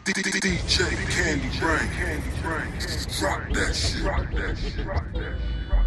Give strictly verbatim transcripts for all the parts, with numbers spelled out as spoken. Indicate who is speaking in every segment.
Speaker 1: D J Candy Brain, Candy Brain, rock that shit, rock that shit, rock that shit.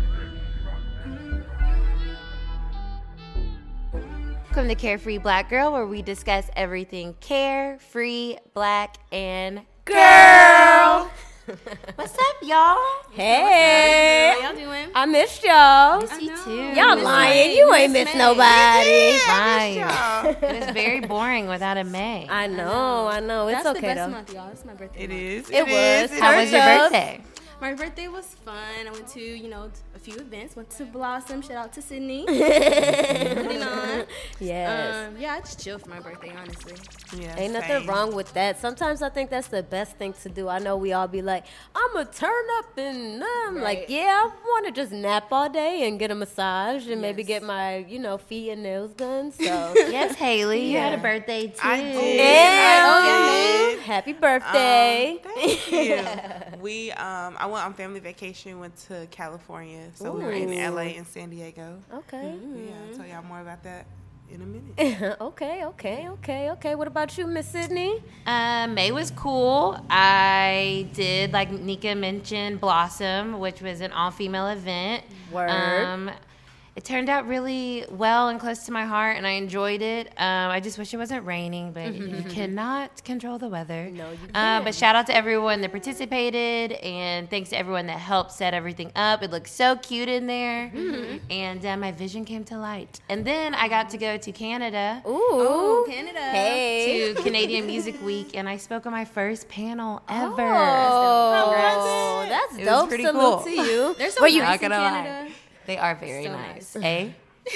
Speaker 2: Welcome to Carefree Black Girl, where we discuss everything carefree, black, and girl. What's up, y'all?
Speaker 3: Hey,
Speaker 4: how y'all doing?
Speaker 3: I missed y'all.
Speaker 2: Miss you too.
Speaker 3: Y'all lying. You ain't
Speaker 4: Miss
Speaker 3: missed
Speaker 4: May.
Speaker 3: nobody.
Speaker 2: Lying. It was very boring without a May.
Speaker 3: I know, I know. It's
Speaker 4: That's
Speaker 3: okay
Speaker 4: the best
Speaker 3: though.
Speaker 4: month, y'all. It's my birthday.
Speaker 5: It
Speaker 4: month.
Speaker 5: is.
Speaker 3: It was.
Speaker 5: is.
Speaker 2: How was your
Speaker 3: Turns up.
Speaker 2: birthday?
Speaker 4: My birthday was fun. I went to, you know, a few events. Went to Blossom. Shout out to Cidnee. Putting on.
Speaker 3: Yes.
Speaker 4: Um, yeah, I just chill for my birthday, honestly.
Speaker 5: Yeah,
Speaker 3: Ain't nothing
Speaker 5: same.
Speaker 3: wrong with that. Sometimes I think that's the best thing to do. I know we all be like, I'm going to turn up and um,
Speaker 4: Right.
Speaker 3: like, yeah, I want to just nap all day and get a massage and maybe
Speaker 4: Yes.
Speaker 3: get my, you know, feet and nails done. So,
Speaker 2: Yes, Haley, you had a
Speaker 5: Yeah.
Speaker 2: birthday too.
Speaker 5: I did.
Speaker 3: yeah.
Speaker 5: I did.
Speaker 3: Happy birthday.
Speaker 5: Um, thank you. we um, I went on family vacation. Went to California, so we were in
Speaker 3: Ooh.
Speaker 5: L A and San Diego.
Speaker 3: Okay.
Speaker 5: Yeah, I'll tell y'all more about that in a minute.
Speaker 3: okay, okay, okay, okay. What about you, Miss Cidnee?
Speaker 2: Uh, May was cool. I did, like Nika mentioned, Blossom, which was an all-female event.
Speaker 3: Word.
Speaker 2: Um, it turned out really well and close to my heart, and I enjoyed it. Um, I just wish it wasn't raining, but you cannot control the weather.
Speaker 3: No, you
Speaker 2: Uh,
Speaker 3: can't.
Speaker 2: but shout out to everyone that participated, and thanks to everyone that helped set everything up. It looked so cute in there, and uh, my vision came to light. And then I got to go to Canada.
Speaker 3: Ooh.
Speaker 4: Oh, Canada.
Speaker 3: Hey.
Speaker 2: To Canadian Music Week, and I spoke on my first panel ever.
Speaker 3: Oh, that's
Speaker 2: It was
Speaker 3: dope.
Speaker 2: pretty
Speaker 3: Salute
Speaker 2: cool.
Speaker 3: to you.
Speaker 4: They're so
Speaker 3: Were you
Speaker 4: nice
Speaker 2: Not
Speaker 4: in
Speaker 2: gonna lie.
Speaker 4: Canada.
Speaker 2: They are very
Speaker 4: So
Speaker 2: nice.
Speaker 4: nice.
Speaker 2: Eh?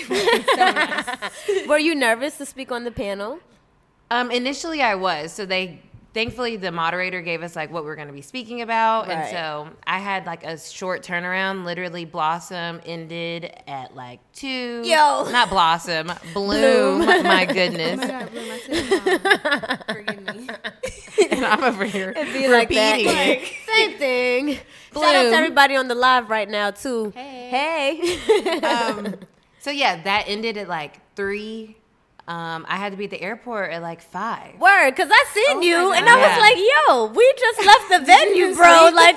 Speaker 3: were you nervous to speak on the panel?
Speaker 2: Um, initially, I was. So they, thankfully, the moderator gave us like what we we're going to be speaking about,
Speaker 3: Right.
Speaker 2: and so I had like a short turnaround. Literally, Blossom ended at like two.
Speaker 3: Yo.
Speaker 2: Not Blossom, Bloom. My goodness.
Speaker 4: Oh my God, Bloom, I said wrong. Forgive me.
Speaker 2: And I'm over here
Speaker 3: It'd be like that.
Speaker 2: repeating.
Speaker 3: Like, same thing. Shout out
Speaker 2: Bloom.
Speaker 3: to everybody on the live right now too.
Speaker 4: Hey.
Speaker 3: Hey.
Speaker 2: um, so yeah, that ended at like three. Um, I had to be at the airport at like five.
Speaker 3: Word, cause I seen
Speaker 4: Oh
Speaker 3: you
Speaker 4: my
Speaker 3: and I was
Speaker 2: God.
Speaker 3: like, "Yo, we just left the venue, bro." Like,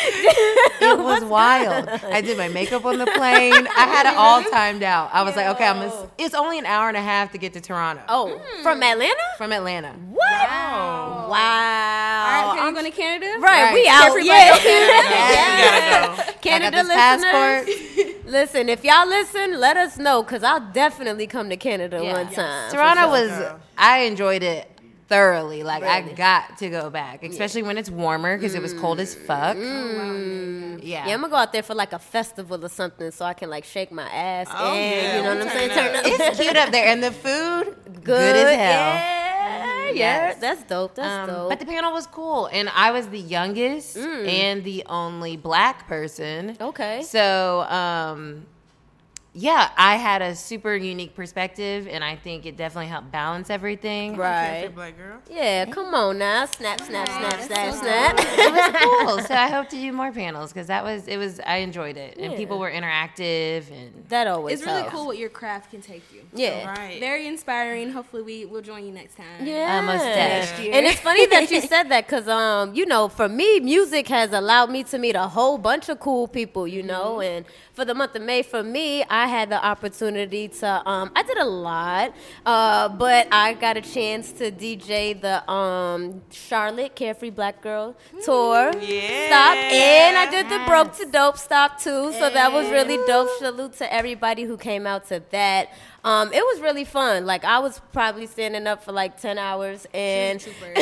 Speaker 2: It was wild. I did my makeup on the plane. I had it all timed out. I was like, okay, I'm. Gonna, it's only an hour and a half to get to Toronto
Speaker 3: oh, from Atlanta?
Speaker 2: from Atlanta.
Speaker 3: What?
Speaker 5: Wow.
Speaker 3: Wow.
Speaker 4: All right, can
Speaker 3: I'm-
Speaker 4: you going to Canada?
Speaker 3: Right,
Speaker 2: Right.
Speaker 3: we out.
Speaker 4: Carefree
Speaker 3: Yeah.
Speaker 4: Black Girl.
Speaker 2: Yes, we gotta go.
Speaker 3: Canada
Speaker 2: I got this
Speaker 3: listeners.
Speaker 2: passport.
Speaker 3: Listen, if y'all listen, let us know, cause I'll definitely come to Canada
Speaker 2: Yeah.
Speaker 3: one
Speaker 2: Yes.
Speaker 3: time. for
Speaker 2: Toronto
Speaker 3: sure.
Speaker 2: was.
Speaker 5: Yeah.
Speaker 2: I enjoyed it thoroughly. Like I
Speaker 3: Really?
Speaker 2: got to go back, especially when it's warmer because it was cold as fuck.
Speaker 3: Mm.
Speaker 2: Yeah.
Speaker 3: Yeah, I'm gonna go out there for like a festival or something, so I can like shake my ass
Speaker 5: Oh,
Speaker 3: and
Speaker 5: yeah,
Speaker 3: you know what I'm
Speaker 5: turn
Speaker 3: saying.
Speaker 5: up.
Speaker 3: Turn up.
Speaker 2: It's cute up there, and the food good,
Speaker 3: Good,
Speaker 2: as hell.
Speaker 3: Yeah, yeah,
Speaker 2: Yes.
Speaker 3: that's dope. That's
Speaker 2: Um,
Speaker 3: dope.
Speaker 2: but the panel was cool, and I was the youngest
Speaker 3: Mm.
Speaker 2: and the only black person.
Speaker 3: Okay.
Speaker 2: So, um, yeah, I had a super unique perspective, and I think it definitely helped balance everything.
Speaker 3: Right.
Speaker 5: Carefree Black Girl.
Speaker 3: Yeah, come on now. Snap, snap, snap,
Speaker 4: that's
Speaker 3: snap,
Speaker 4: so
Speaker 3: snap.
Speaker 2: It was cool. So I hope to do more panels because that was it was I enjoyed it, and
Speaker 3: Yeah.
Speaker 2: people were interactive and
Speaker 3: That always
Speaker 4: It's really
Speaker 3: helps.
Speaker 4: cool what your craft can take you.
Speaker 3: Yeah.
Speaker 5: Right.
Speaker 4: Very inspiring. Hopefully, we will join you next time.
Speaker 3: Yeah.
Speaker 2: Uh, most definitely.
Speaker 3: And it's funny that you said that because, um, you know, for me, music has allowed me to meet a whole bunch of cool people, you know.
Speaker 2: Mm-hmm.
Speaker 3: And for the month of May, for me, I had the opportunity to, um, I did a lot, uh, but I got a chance to D J the um, Charlotte Carefree Black Girl tour.
Speaker 5: Yeah.
Speaker 3: Stop. And I did the Broke to Dope stop too. So that was really dope. Salute to everybody who came out to that. Um, it was really fun. Like, I was probably standing up for like ten hours, and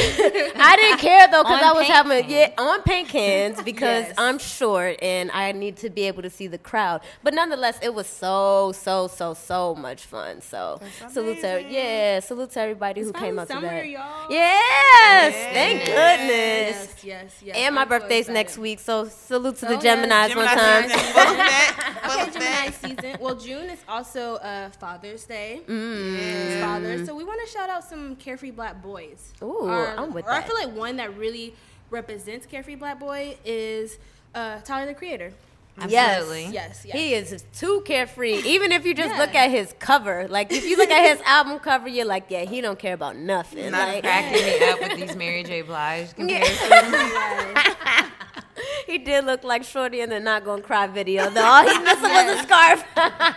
Speaker 3: I didn't care though because
Speaker 2: On
Speaker 3: I was
Speaker 2: paint
Speaker 3: having
Speaker 2: cans.
Speaker 3: yeah on paint cans because
Speaker 4: Yes.
Speaker 3: I'm short and I need to be able to see the crowd. But nonetheless, it was so so so so much fun. So
Speaker 5: That's
Speaker 3: salute to
Speaker 5: amazing.
Speaker 3: yeah salute to everybody who came
Speaker 4: finally
Speaker 3: out to
Speaker 4: summer,
Speaker 3: that.
Speaker 4: y'all.
Speaker 3: Yes,
Speaker 5: Yeah.
Speaker 3: thank goodness.
Speaker 4: Yes, yes, yes.
Speaker 3: And my
Speaker 4: I'm so
Speaker 3: birthday's next
Speaker 4: excited.
Speaker 3: week, so salute to
Speaker 4: Oh,
Speaker 3: the
Speaker 4: yes.
Speaker 3: Geminis one time.
Speaker 5: season. Full of that. Full
Speaker 4: Okay,
Speaker 5: of
Speaker 4: Gemini
Speaker 5: that.
Speaker 4: season. Well, June is also uh, Father's Day.
Speaker 3: Mm.
Speaker 4: It's Father's. So we want to shout out some Carefree Black boys.
Speaker 3: Ooh,
Speaker 4: or,
Speaker 3: I'm with
Speaker 4: or I
Speaker 3: that.
Speaker 4: feel like one that really represents Carefree Black Boy is uh, Tyler, the Creator.
Speaker 2: Absolutely.
Speaker 4: Yes, yes.
Speaker 3: He is too carefree. Even if you just
Speaker 4: Yeah.
Speaker 3: look at his cover, like if you look at his album cover, you're like, yeah, he don't care about nothing.
Speaker 2: Not
Speaker 3: Like,
Speaker 2: cracking me up with these Mary J. Blige comparisons.
Speaker 3: he did look like Shorty in the Not Gonna Cry video, though. All he's missing was a scarf.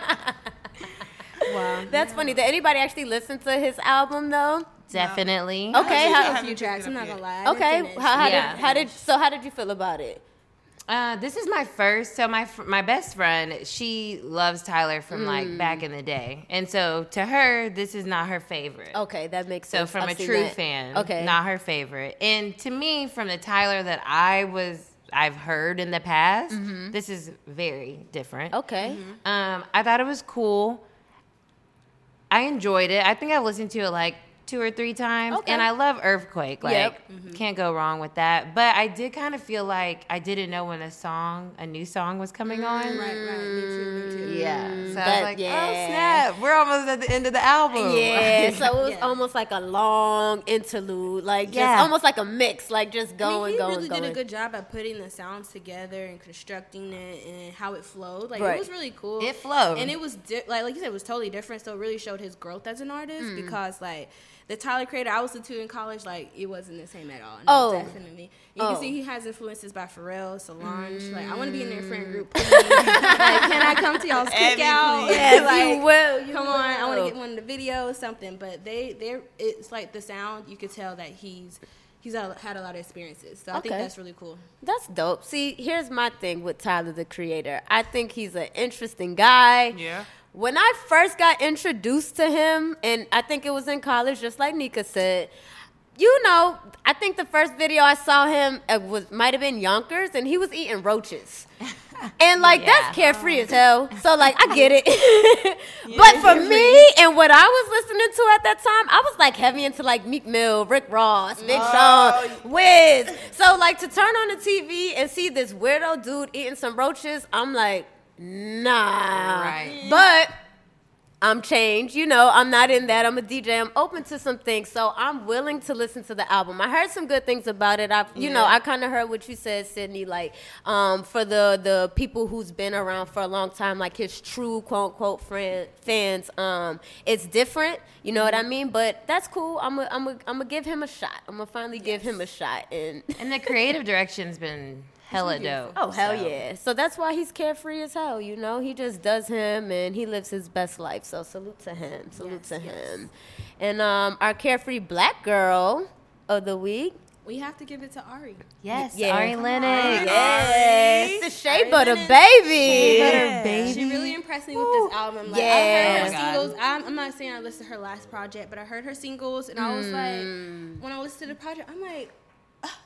Speaker 4: Wow.
Speaker 3: That's funny. Did anybody actually listen to his album, though?
Speaker 2: Definitely.
Speaker 3: Okay.
Speaker 4: I
Speaker 3: How,
Speaker 4: a few tracks. I'm not gonna lie. I didn't
Speaker 3: okay.
Speaker 4: finish.
Speaker 3: How, how
Speaker 2: Yeah.
Speaker 3: did how did so how did you feel about it?
Speaker 2: Uh, this is my first. So my fr- my best friend, she loves Tyler from like back in the day, and so to her, this is not her favorite.
Speaker 3: Okay, that makes
Speaker 2: So
Speaker 3: sense.
Speaker 2: from
Speaker 3: I've
Speaker 2: a
Speaker 3: seen
Speaker 2: true
Speaker 3: that.
Speaker 2: fan,
Speaker 3: Okay.
Speaker 2: not her favorite. And to me, from the Tyler that I was, I've heard in the past, this is very different.
Speaker 3: Okay.
Speaker 2: Um, I thought it was cool. I enjoyed it. I think I've listened to it like two or three times,
Speaker 3: Okay.
Speaker 2: and I love Earthquake. Like,
Speaker 3: Yep.
Speaker 2: can't go wrong with that. But I did kind of feel like I didn't know when a song, a new song was coming on.
Speaker 4: Right, right. Me too, me too.
Speaker 2: Yeah. So I was
Speaker 3: That-
Speaker 2: like,
Speaker 3: yeah.
Speaker 2: oh snap, we're almost at the end of the album.
Speaker 3: Yeah, so it was
Speaker 4: Yeah.
Speaker 3: almost like a long interlude, like just
Speaker 2: Yeah.
Speaker 3: almost like a mix, like just
Speaker 4: I
Speaker 3: going,
Speaker 4: mean, he
Speaker 3: going,
Speaker 4: really
Speaker 3: going.
Speaker 4: did a good job at putting the sounds together and constructing it and how it flowed. Like
Speaker 3: Right.
Speaker 4: it was really cool.
Speaker 2: It flowed.
Speaker 4: and it was di- like like you said, it was totally different. So it really showed his growth as an artist
Speaker 3: Mm.
Speaker 4: because like the Tyler Creator I listened to in college, like it wasn't the same at all. No,
Speaker 3: Oh.
Speaker 4: definitely. You
Speaker 3: Oh.
Speaker 4: can see he has influences by Pharrell, Solange. Like I want to be in their friend group. Please. like, can I come to y'all's
Speaker 5: Abby,
Speaker 4: cookout?
Speaker 5: please.
Speaker 3: Yes,
Speaker 4: like,
Speaker 3: you will. You
Speaker 4: Come on, I want to
Speaker 3: will.
Speaker 4: get one of the videos, something. But they, they, it's like the sound. You could tell that he's, he's had had a lot of experiences. So I think
Speaker 3: Okay.
Speaker 4: that's really cool.
Speaker 3: That's dope. See, here's my thing with Tyler the Creator. I think he's an interesting guy.
Speaker 5: Yeah.
Speaker 3: When I first got introduced to him, and I think it was in college, just like Nika said, you know, I think the first video I saw him uh, was might have been Yonkers, and he was eating roaches. And like
Speaker 2: Yeah.
Speaker 3: that's carefree as hell. So like I get it. But for me and what I was listening to at that time, I was like heavy into like Meek Mill, Rick Ross, Big Sean, Wiz. So like to turn on the T V and see this weirdo dude eating some roaches, I'm like, nah.
Speaker 2: Right.
Speaker 3: But I'm changed, you know, I'm not in that. I'm a D J. I'm open to some things, so I'm willing to listen to the album. I heard some good things about it. I, you know, I kind of heard what you said, Cidnee. Like, um, for the the people who's been around for a long time, like his true quote unquote friend fans, um, it's different. You know what I mean? But that's cool. I'm gonna I'm gonna I'm gonna give him a shot. I'm gonna finally give him a shot. And
Speaker 2: And the creative direction's been hella dope.
Speaker 3: oh hell
Speaker 2: so.
Speaker 3: yeah! So that's why he's carefree as hell. You know, he just does him and he lives his best life. So salute to him. Salute
Speaker 4: Yes,
Speaker 3: to
Speaker 4: yes.
Speaker 3: him. And um, our carefree black girl of the week.
Speaker 4: We have to give it to Ari.
Speaker 2: Yes,
Speaker 3: Yeah.
Speaker 2: Ari Lennox.
Speaker 3: Yes, the Shea
Speaker 4: Ari
Speaker 3: Butter
Speaker 4: Lennox.
Speaker 3: baby.
Speaker 2: Butter baby.
Speaker 4: She really impressed me with this album. Like,
Speaker 3: Yeah.
Speaker 4: I heard her
Speaker 2: Oh my God.
Speaker 4: singles. I'm, I'm not saying I listened to her last project, but I heard her singles, and I was like, when I listened to the project, I'm like, "Ah,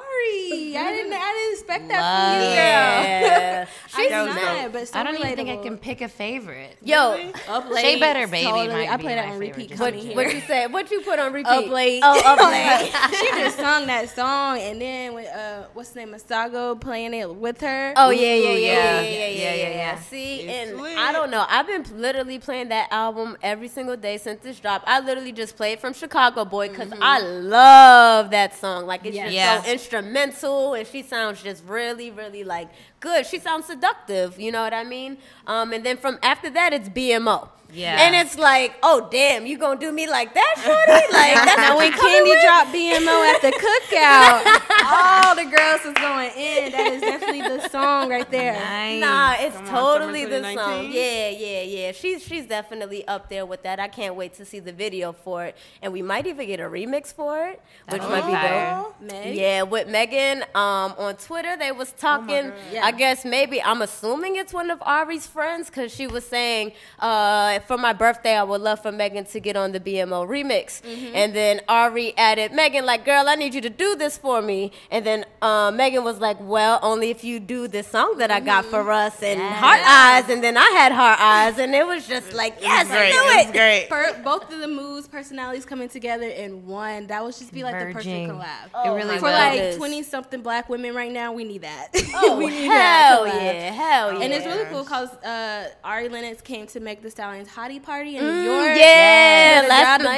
Speaker 4: Ari, I didn't, I didn't expect that
Speaker 2: Love
Speaker 4: from you,
Speaker 2: it.
Speaker 4: girl.
Speaker 3: Yeah.
Speaker 4: I
Speaker 3: She's
Speaker 4: did
Speaker 5: was
Speaker 4: not,
Speaker 5: dope.
Speaker 4: but so
Speaker 2: I don't even think I
Speaker 4: relatable.
Speaker 2: can pick a favorite.
Speaker 3: Yo,
Speaker 4: Up late,
Speaker 2: Shea Butter Baby
Speaker 4: totally.
Speaker 2: might
Speaker 4: I
Speaker 2: be
Speaker 4: play that
Speaker 2: my
Speaker 4: on
Speaker 2: favorite
Speaker 4: repeat.
Speaker 2: just
Speaker 3: what,
Speaker 4: coming
Speaker 3: what
Speaker 4: here.
Speaker 3: you said? What you put on repeat?
Speaker 4: Up late.
Speaker 3: Oh, up late.
Speaker 4: She just sung that song, and then with uh, what's the name, Masago playing it with her.
Speaker 3: Oh yeah, yeah, yeah,
Speaker 2: Ooh,
Speaker 3: yeah,
Speaker 2: yeah.
Speaker 3: yeah, yeah, yeah,
Speaker 2: Yeah, yeah, yeah.
Speaker 3: See,
Speaker 5: It's
Speaker 3: and
Speaker 5: lit.
Speaker 3: I don't know. I've been literally playing that album every single day since this dropped. I literally just play it from Chicago Boy because I love that song. Like it's
Speaker 4: Yes.
Speaker 3: just
Speaker 2: Yeah.
Speaker 3: so instrumental, and she sounds just really, really like good. She sounds seductive. You know what I mean? Um, and then from after that, it's B M O.
Speaker 2: Yeah.
Speaker 3: And it's like, oh damn, you gonna do me like that, shorty? Like that's
Speaker 4: Now
Speaker 3: what
Speaker 4: when
Speaker 3: you coming
Speaker 4: Candy
Speaker 3: with?
Speaker 4: dropped B M O at the cookout, all the girls was going in. That is definitely the song right there.
Speaker 2: Nice.
Speaker 3: Nah, it's
Speaker 5: Come on,
Speaker 3: totally
Speaker 5: summer
Speaker 3: the
Speaker 5: twenty
Speaker 3: song.
Speaker 5: nineteen?
Speaker 3: Yeah, yeah, yeah. She's she's definitely up there with that. I can't wait to see the video for it, and we might even get a remix for it, which
Speaker 2: That'd
Speaker 3: might
Speaker 2: be
Speaker 3: be
Speaker 2: fire.
Speaker 3: dope.
Speaker 4: Meg?
Speaker 3: Yeah, with Megan um, on Twitter, they was talking.
Speaker 5: God.
Speaker 4: Yeah.
Speaker 3: I guess maybe I'm assuming it's one of Ari's friends because she was saying uh, for my birthday I would love for Megan to get on the B M O remix, and then Ari added Megan like, girl, I need you to do this for me, and then uh, Megan was like, well, only if you do this song that I got for us, and
Speaker 2: Yeah.
Speaker 3: heart eyes, and then I had heart eyes, and it was just like, yes,
Speaker 5: Great.
Speaker 3: do
Speaker 5: It
Speaker 3: it.
Speaker 5: was great.
Speaker 4: Per, both of the moods, personalities coming together in one. That would just be like the
Speaker 2: Converging.
Speaker 4: perfect collab.
Speaker 3: Oh
Speaker 2: It really
Speaker 3: my
Speaker 2: was.
Speaker 4: For like
Speaker 3: goodness.
Speaker 4: twenty something black women right now, we need that.
Speaker 3: Oh,
Speaker 4: we need
Speaker 3: hell
Speaker 4: that collab.
Speaker 3: yeah, hell yeah.
Speaker 4: And it's really
Speaker 5: Yes.
Speaker 4: cool because uh, Ari Lennox came to make the Stallion's Hottie party in
Speaker 3: Mm,
Speaker 4: New York.
Speaker 3: yeah,
Speaker 4: She
Speaker 3: last
Speaker 4: got the
Speaker 3: night.
Speaker 4: boat.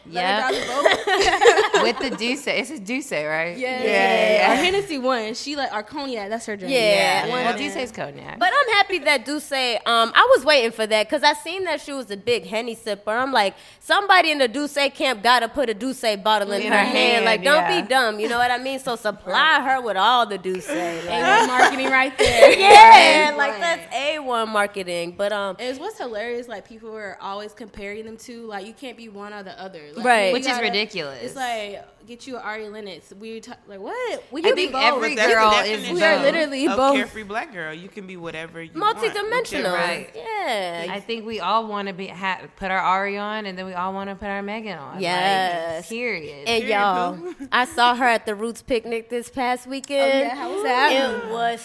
Speaker 2: Yeah.
Speaker 4: Yeah.
Speaker 2: With the Douce. It's a Douce, right?
Speaker 4: Yeah.
Speaker 3: Yeah, yeah.
Speaker 4: Our Hennessy one. She like our cognac. That's her drink.
Speaker 3: Yeah.
Speaker 2: Well,
Speaker 4: One.
Speaker 2: Douce's cognac.
Speaker 3: But I'm happy that Douce, um, I was waiting for that because I seen that she was a big Henny sipper. I'm like, somebody in the Douce camp gotta put a Douce bottle in,
Speaker 2: In
Speaker 3: her
Speaker 2: her
Speaker 3: hand.
Speaker 2: hand,
Speaker 3: Like, don't
Speaker 2: yeah.
Speaker 3: be dumb. You know what I mean? So supply her with all the Douce. Like,
Speaker 4: A one marketing right there.
Speaker 3: yeah, like that's A one marketing. But um,
Speaker 4: It's what's hilarious, like people are always comparing them to, like you can't be one or the other, like,
Speaker 3: Right.
Speaker 4: you
Speaker 2: Which is
Speaker 4: gotta-
Speaker 2: ridiculous.
Speaker 4: It's like get you an Ari Lennox. We ta- like what? We
Speaker 2: I
Speaker 4: can be
Speaker 2: think
Speaker 4: both.
Speaker 2: every
Speaker 5: That's the
Speaker 2: girl is
Speaker 5: definition
Speaker 4: We are
Speaker 2: both.
Speaker 4: literally
Speaker 5: of
Speaker 4: both.
Speaker 5: carefree black girl. You can be whatever you want.
Speaker 3: multi-dimensional.
Speaker 2: Right.
Speaker 3: Yeah.
Speaker 2: I think we all want to be ha- put our Ari on, and then we all want to put our Meghan on.
Speaker 3: Yes.
Speaker 2: Like, period.
Speaker 3: And
Speaker 5: Period,
Speaker 3: y'all,
Speaker 5: boo.
Speaker 3: I saw her at the Roots picnic this past weekend.
Speaker 4: Oh, yeah? How was that?
Speaker 3: It was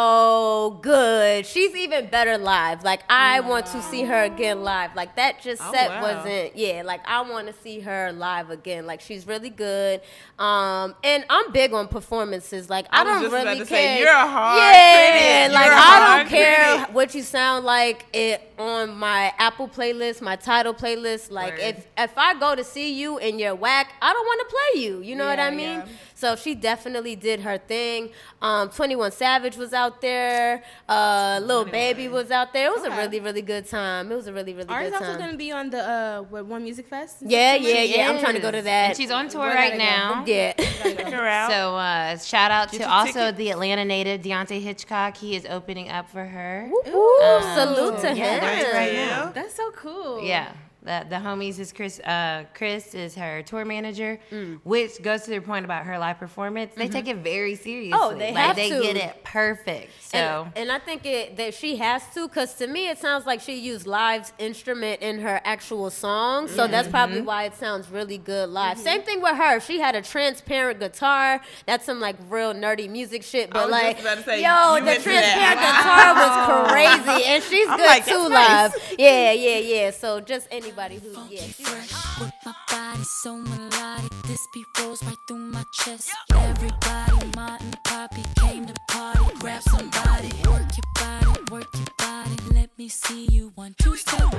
Speaker 3: so good. She's even better live. Like I want to see her again live. Like that just
Speaker 5: Oh,
Speaker 3: set
Speaker 5: wow.
Speaker 3: wasn't. Yeah. Like I want to see her live again. Like she's really good. Um, and I'm big on performances. Like I,
Speaker 5: I was
Speaker 3: don't
Speaker 5: just about
Speaker 3: really
Speaker 5: to
Speaker 3: care.
Speaker 5: say, you're a hard
Speaker 3: yeah.
Speaker 5: critic.
Speaker 3: Like
Speaker 5: You're a
Speaker 3: I
Speaker 5: hard
Speaker 3: don't care
Speaker 5: critic.
Speaker 3: what you sound like it on my Apple playlist, my title playlist. Like
Speaker 2: Word.
Speaker 3: if if I go to see you and you're whack, I don't want to play you. You know what
Speaker 4: Yeah,
Speaker 3: I mean?
Speaker 5: yeah.
Speaker 3: So she definitely did her thing. Um, twenty-one Savage was out there. Uh, Lil Baby was out there. It was a
Speaker 4: Okay.
Speaker 3: really, really good time. It was a really, really
Speaker 4: Ari's
Speaker 3: good
Speaker 4: also
Speaker 3: time.
Speaker 4: gonna be on the uh what, One Music Fest. in
Speaker 3: Yeah,
Speaker 4: September?
Speaker 3: yeah, yeah. I'm trying to go to that.
Speaker 2: And she's on tour
Speaker 4: Where
Speaker 2: right
Speaker 4: gotta go?
Speaker 2: now.
Speaker 3: Yeah.
Speaker 5: Check her out.
Speaker 2: So uh, shout out
Speaker 5: Get
Speaker 2: to
Speaker 5: your
Speaker 2: also
Speaker 5: ticket.
Speaker 2: the Atlanta native Deontay Hitchcock. He is opening up for her.
Speaker 3: Ooh,
Speaker 2: Um,
Speaker 3: salute to
Speaker 2: yeah,
Speaker 3: him.
Speaker 2: that's
Speaker 5: right now.
Speaker 4: That's so cool.
Speaker 2: Yeah. The, the homies is Chris. Uh, Chris is her tour manager,
Speaker 3: Mm.
Speaker 2: which goes to their point about her live performance. They take it very seriously.
Speaker 3: Mm-hmm. Oh, they
Speaker 2: like,
Speaker 3: have
Speaker 2: they
Speaker 3: to.
Speaker 2: get it perfect. So
Speaker 3: And, and I think it that she has to, because to me it sounds like she used Live's instrument in her actual song, so that's probably why it sounds really good live. Same thing with her. She had a transparent guitar. That's some like real nerdy music shit, but
Speaker 5: was
Speaker 3: like,
Speaker 5: just about to say,
Speaker 3: yo,
Speaker 5: you
Speaker 3: the
Speaker 5: went to
Speaker 3: transparent
Speaker 5: that.
Speaker 3: guitar was crazy, and she's
Speaker 5: I'm
Speaker 3: good
Speaker 5: like,
Speaker 3: too
Speaker 5: that's
Speaker 3: live. Yeah, yeah, yeah. So just anybody who, yeah. she's-
Speaker 6: Fresh with my body so melodic. This beat rolls right through my chest. Everybody, Martin, Poppy came to party. Grab somebody, work your body, work your body. Let me see you one, two, step. Ride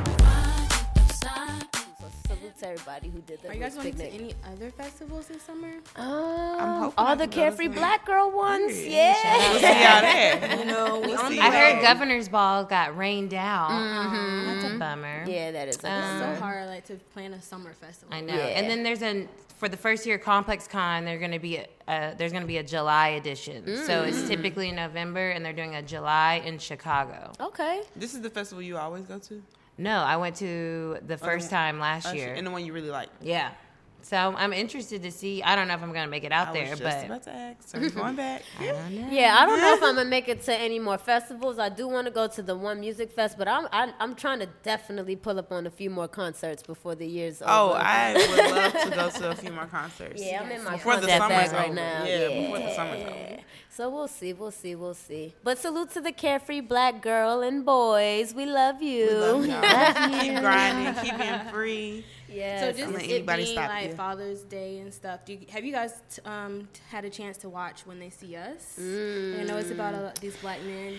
Speaker 6: it outside.
Speaker 3: So salute to everybody who did the
Speaker 4: Are you guys
Speaker 3: Roots
Speaker 4: going to
Speaker 3: picnic.
Speaker 4: any other festivals this summer?
Speaker 3: Um,
Speaker 5: hoping
Speaker 3: all
Speaker 5: I
Speaker 3: the
Speaker 5: can go to
Speaker 3: Carefree
Speaker 5: some.
Speaker 3: Black Girl ones,
Speaker 5: We'll
Speaker 3: yeah.
Speaker 5: see y'all there.
Speaker 4: You know, we
Speaker 5: We'll
Speaker 4: on
Speaker 5: see
Speaker 4: the
Speaker 2: I
Speaker 5: y'all.
Speaker 2: heard
Speaker 4: road.
Speaker 2: Governor's Ball got rained out. That's a bummer.
Speaker 3: Yeah, that is.
Speaker 2: Um,
Speaker 4: It's so hard, like to plan a summer festival.
Speaker 2: I know.
Speaker 3: Yeah.
Speaker 2: And then there's an for the first year Complex Con, they're going to be a, uh, there's going to be a July edition. So
Speaker 3: Mm.
Speaker 2: it's typically in November, and they're doing a July in Chicago.
Speaker 3: Okay.
Speaker 5: This is the festival you always go to?
Speaker 2: No, I went to the first time last
Speaker 5: Last
Speaker 2: year.
Speaker 5: And the one you really like.
Speaker 2: Yeah. So I'm interested to see. I don't know if I'm going to make it out
Speaker 5: I
Speaker 2: there,
Speaker 5: was just
Speaker 2: but
Speaker 5: about to ask. Are you going back?
Speaker 2: I don't know.
Speaker 3: Yeah, I don't know if I'm gonna make it to any more festivals. I do want to go to the One Music Fest, but I'm I, I'm trying to definitely pull up on a few more concerts before the year's
Speaker 5: Oh,
Speaker 3: over.
Speaker 5: I would love to go to a few more concerts.
Speaker 3: yeah, I'm in my
Speaker 5: Before the
Speaker 3: concert
Speaker 5: summer's
Speaker 3: bag right
Speaker 5: over.
Speaker 3: now.
Speaker 5: Yeah,
Speaker 3: Yeah,
Speaker 5: before the summer's over.
Speaker 3: So we'll see, we'll see, we'll see. But salute to the Carefree Black Girl and boys. We love you.
Speaker 5: We love y'all. Keep grinding, keep being free.
Speaker 3: Yes.
Speaker 4: So
Speaker 5: Don't
Speaker 4: just
Speaker 5: let
Speaker 4: it
Speaker 5: anybody
Speaker 4: being
Speaker 5: stop
Speaker 4: like
Speaker 5: you.
Speaker 4: Father's Day and stuff. Do you, have you guys t- um, t- had a chance to watch When They See Us?
Speaker 3: Mm.
Speaker 4: I know it's about a, these black men.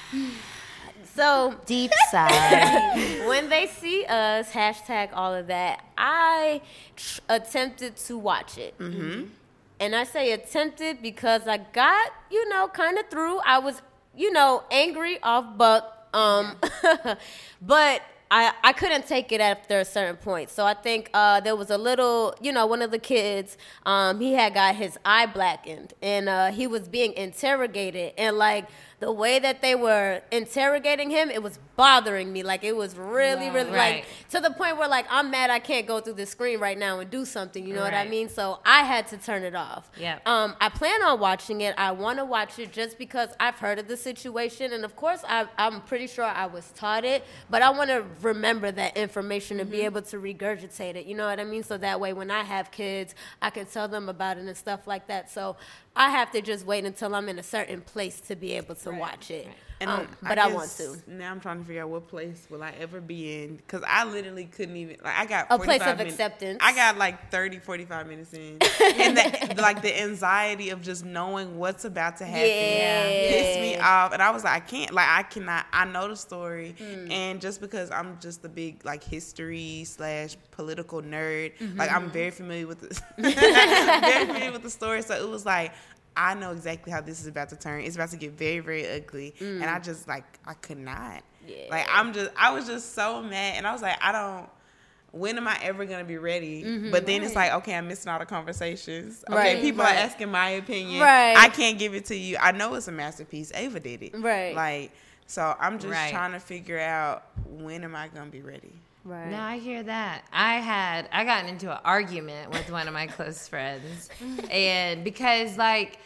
Speaker 3: so
Speaker 2: Deep side.
Speaker 3: when they see us, hashtag all of that, I tr- attempted to watch it. Mm-hmm. And I say attempted because I got, you know, kind of through. I was, you know, angry off Buck. Um, but I, I couldn't take it after a certain point. So I think uh, there was a little, you know, one of the kids, um, he had got his eye blackened. And uh, he was being interrogated. And, like, the way that they were interrogating him, it was bothering me. Like, it was really,
Speaker 4: Wow.
Speaker 3: really,
Speaker 2: Right.
Speaker 3: like, to the point where, like, I'm mad I can't go through the screen right now and do something. You know what I
Speaker 2: Right.
Speaker 3: mean? So I had to turn it off.
Speaker 2: Yep.
Speaker 3: Um, I plan on watching it. I want to watch it just because I've heard of the situation. And, of course, I, I'm pretty sure I was taught it. But I want to remember that information and be able to regurgitate it. You know what I mean? So that way when I have kids, I can tell them about it and stuff like that. So I have to just wait until I'm in a certain place to be able to to
Speaker 2: right,
Speaker 3: watch it.
Speaker 2: Right.
Speaker 5: And
Speaker 3: Um,
Speaker 5: I
Speaker 3: but I,
Speaker 5: guess
Speaker 3: want to.
Speaker 5: Now I'm trying to figure out what place will I ever be in, because I literally couldn't even, like, I got
Speaker 3: A place of
Speaker 5: minutes,
Speaker 3: acceptance.
Speaker 5: I got like thirty, forty-five minutes in, and the, like the anxiety of just knowing what's about to happen
Speaker 3: Yeah.
Speaker 5: pissed me off, and I was like, I can't, like, I cannot. I know the story,
Speaker 3: Mm.
Speaker 5: and just because I'm just a big like history slash political nerd, like I'm very familiar with the very familiar with the story, so it was like, I know exactly how this is about to turn. It's about to get very, very ugly. Mm. And I just, like, I could not. Yeah. Like, I'm just, I was just so mad. And I was like, I don't, when am I ever going to be ready? Mm-hmm, but then right. It's like, okay, I'm missing all the conversations. Okay, right, people right. are asking my opinion. Right. I can't give it to you. I know it's a masterpiece. Ava did it. Right. Like, so I'm just right. trying to figure out, when am I going to be ready?
Speaker 2: Right. No, I hear that. I had I got into an argument with one of my close friends, and because like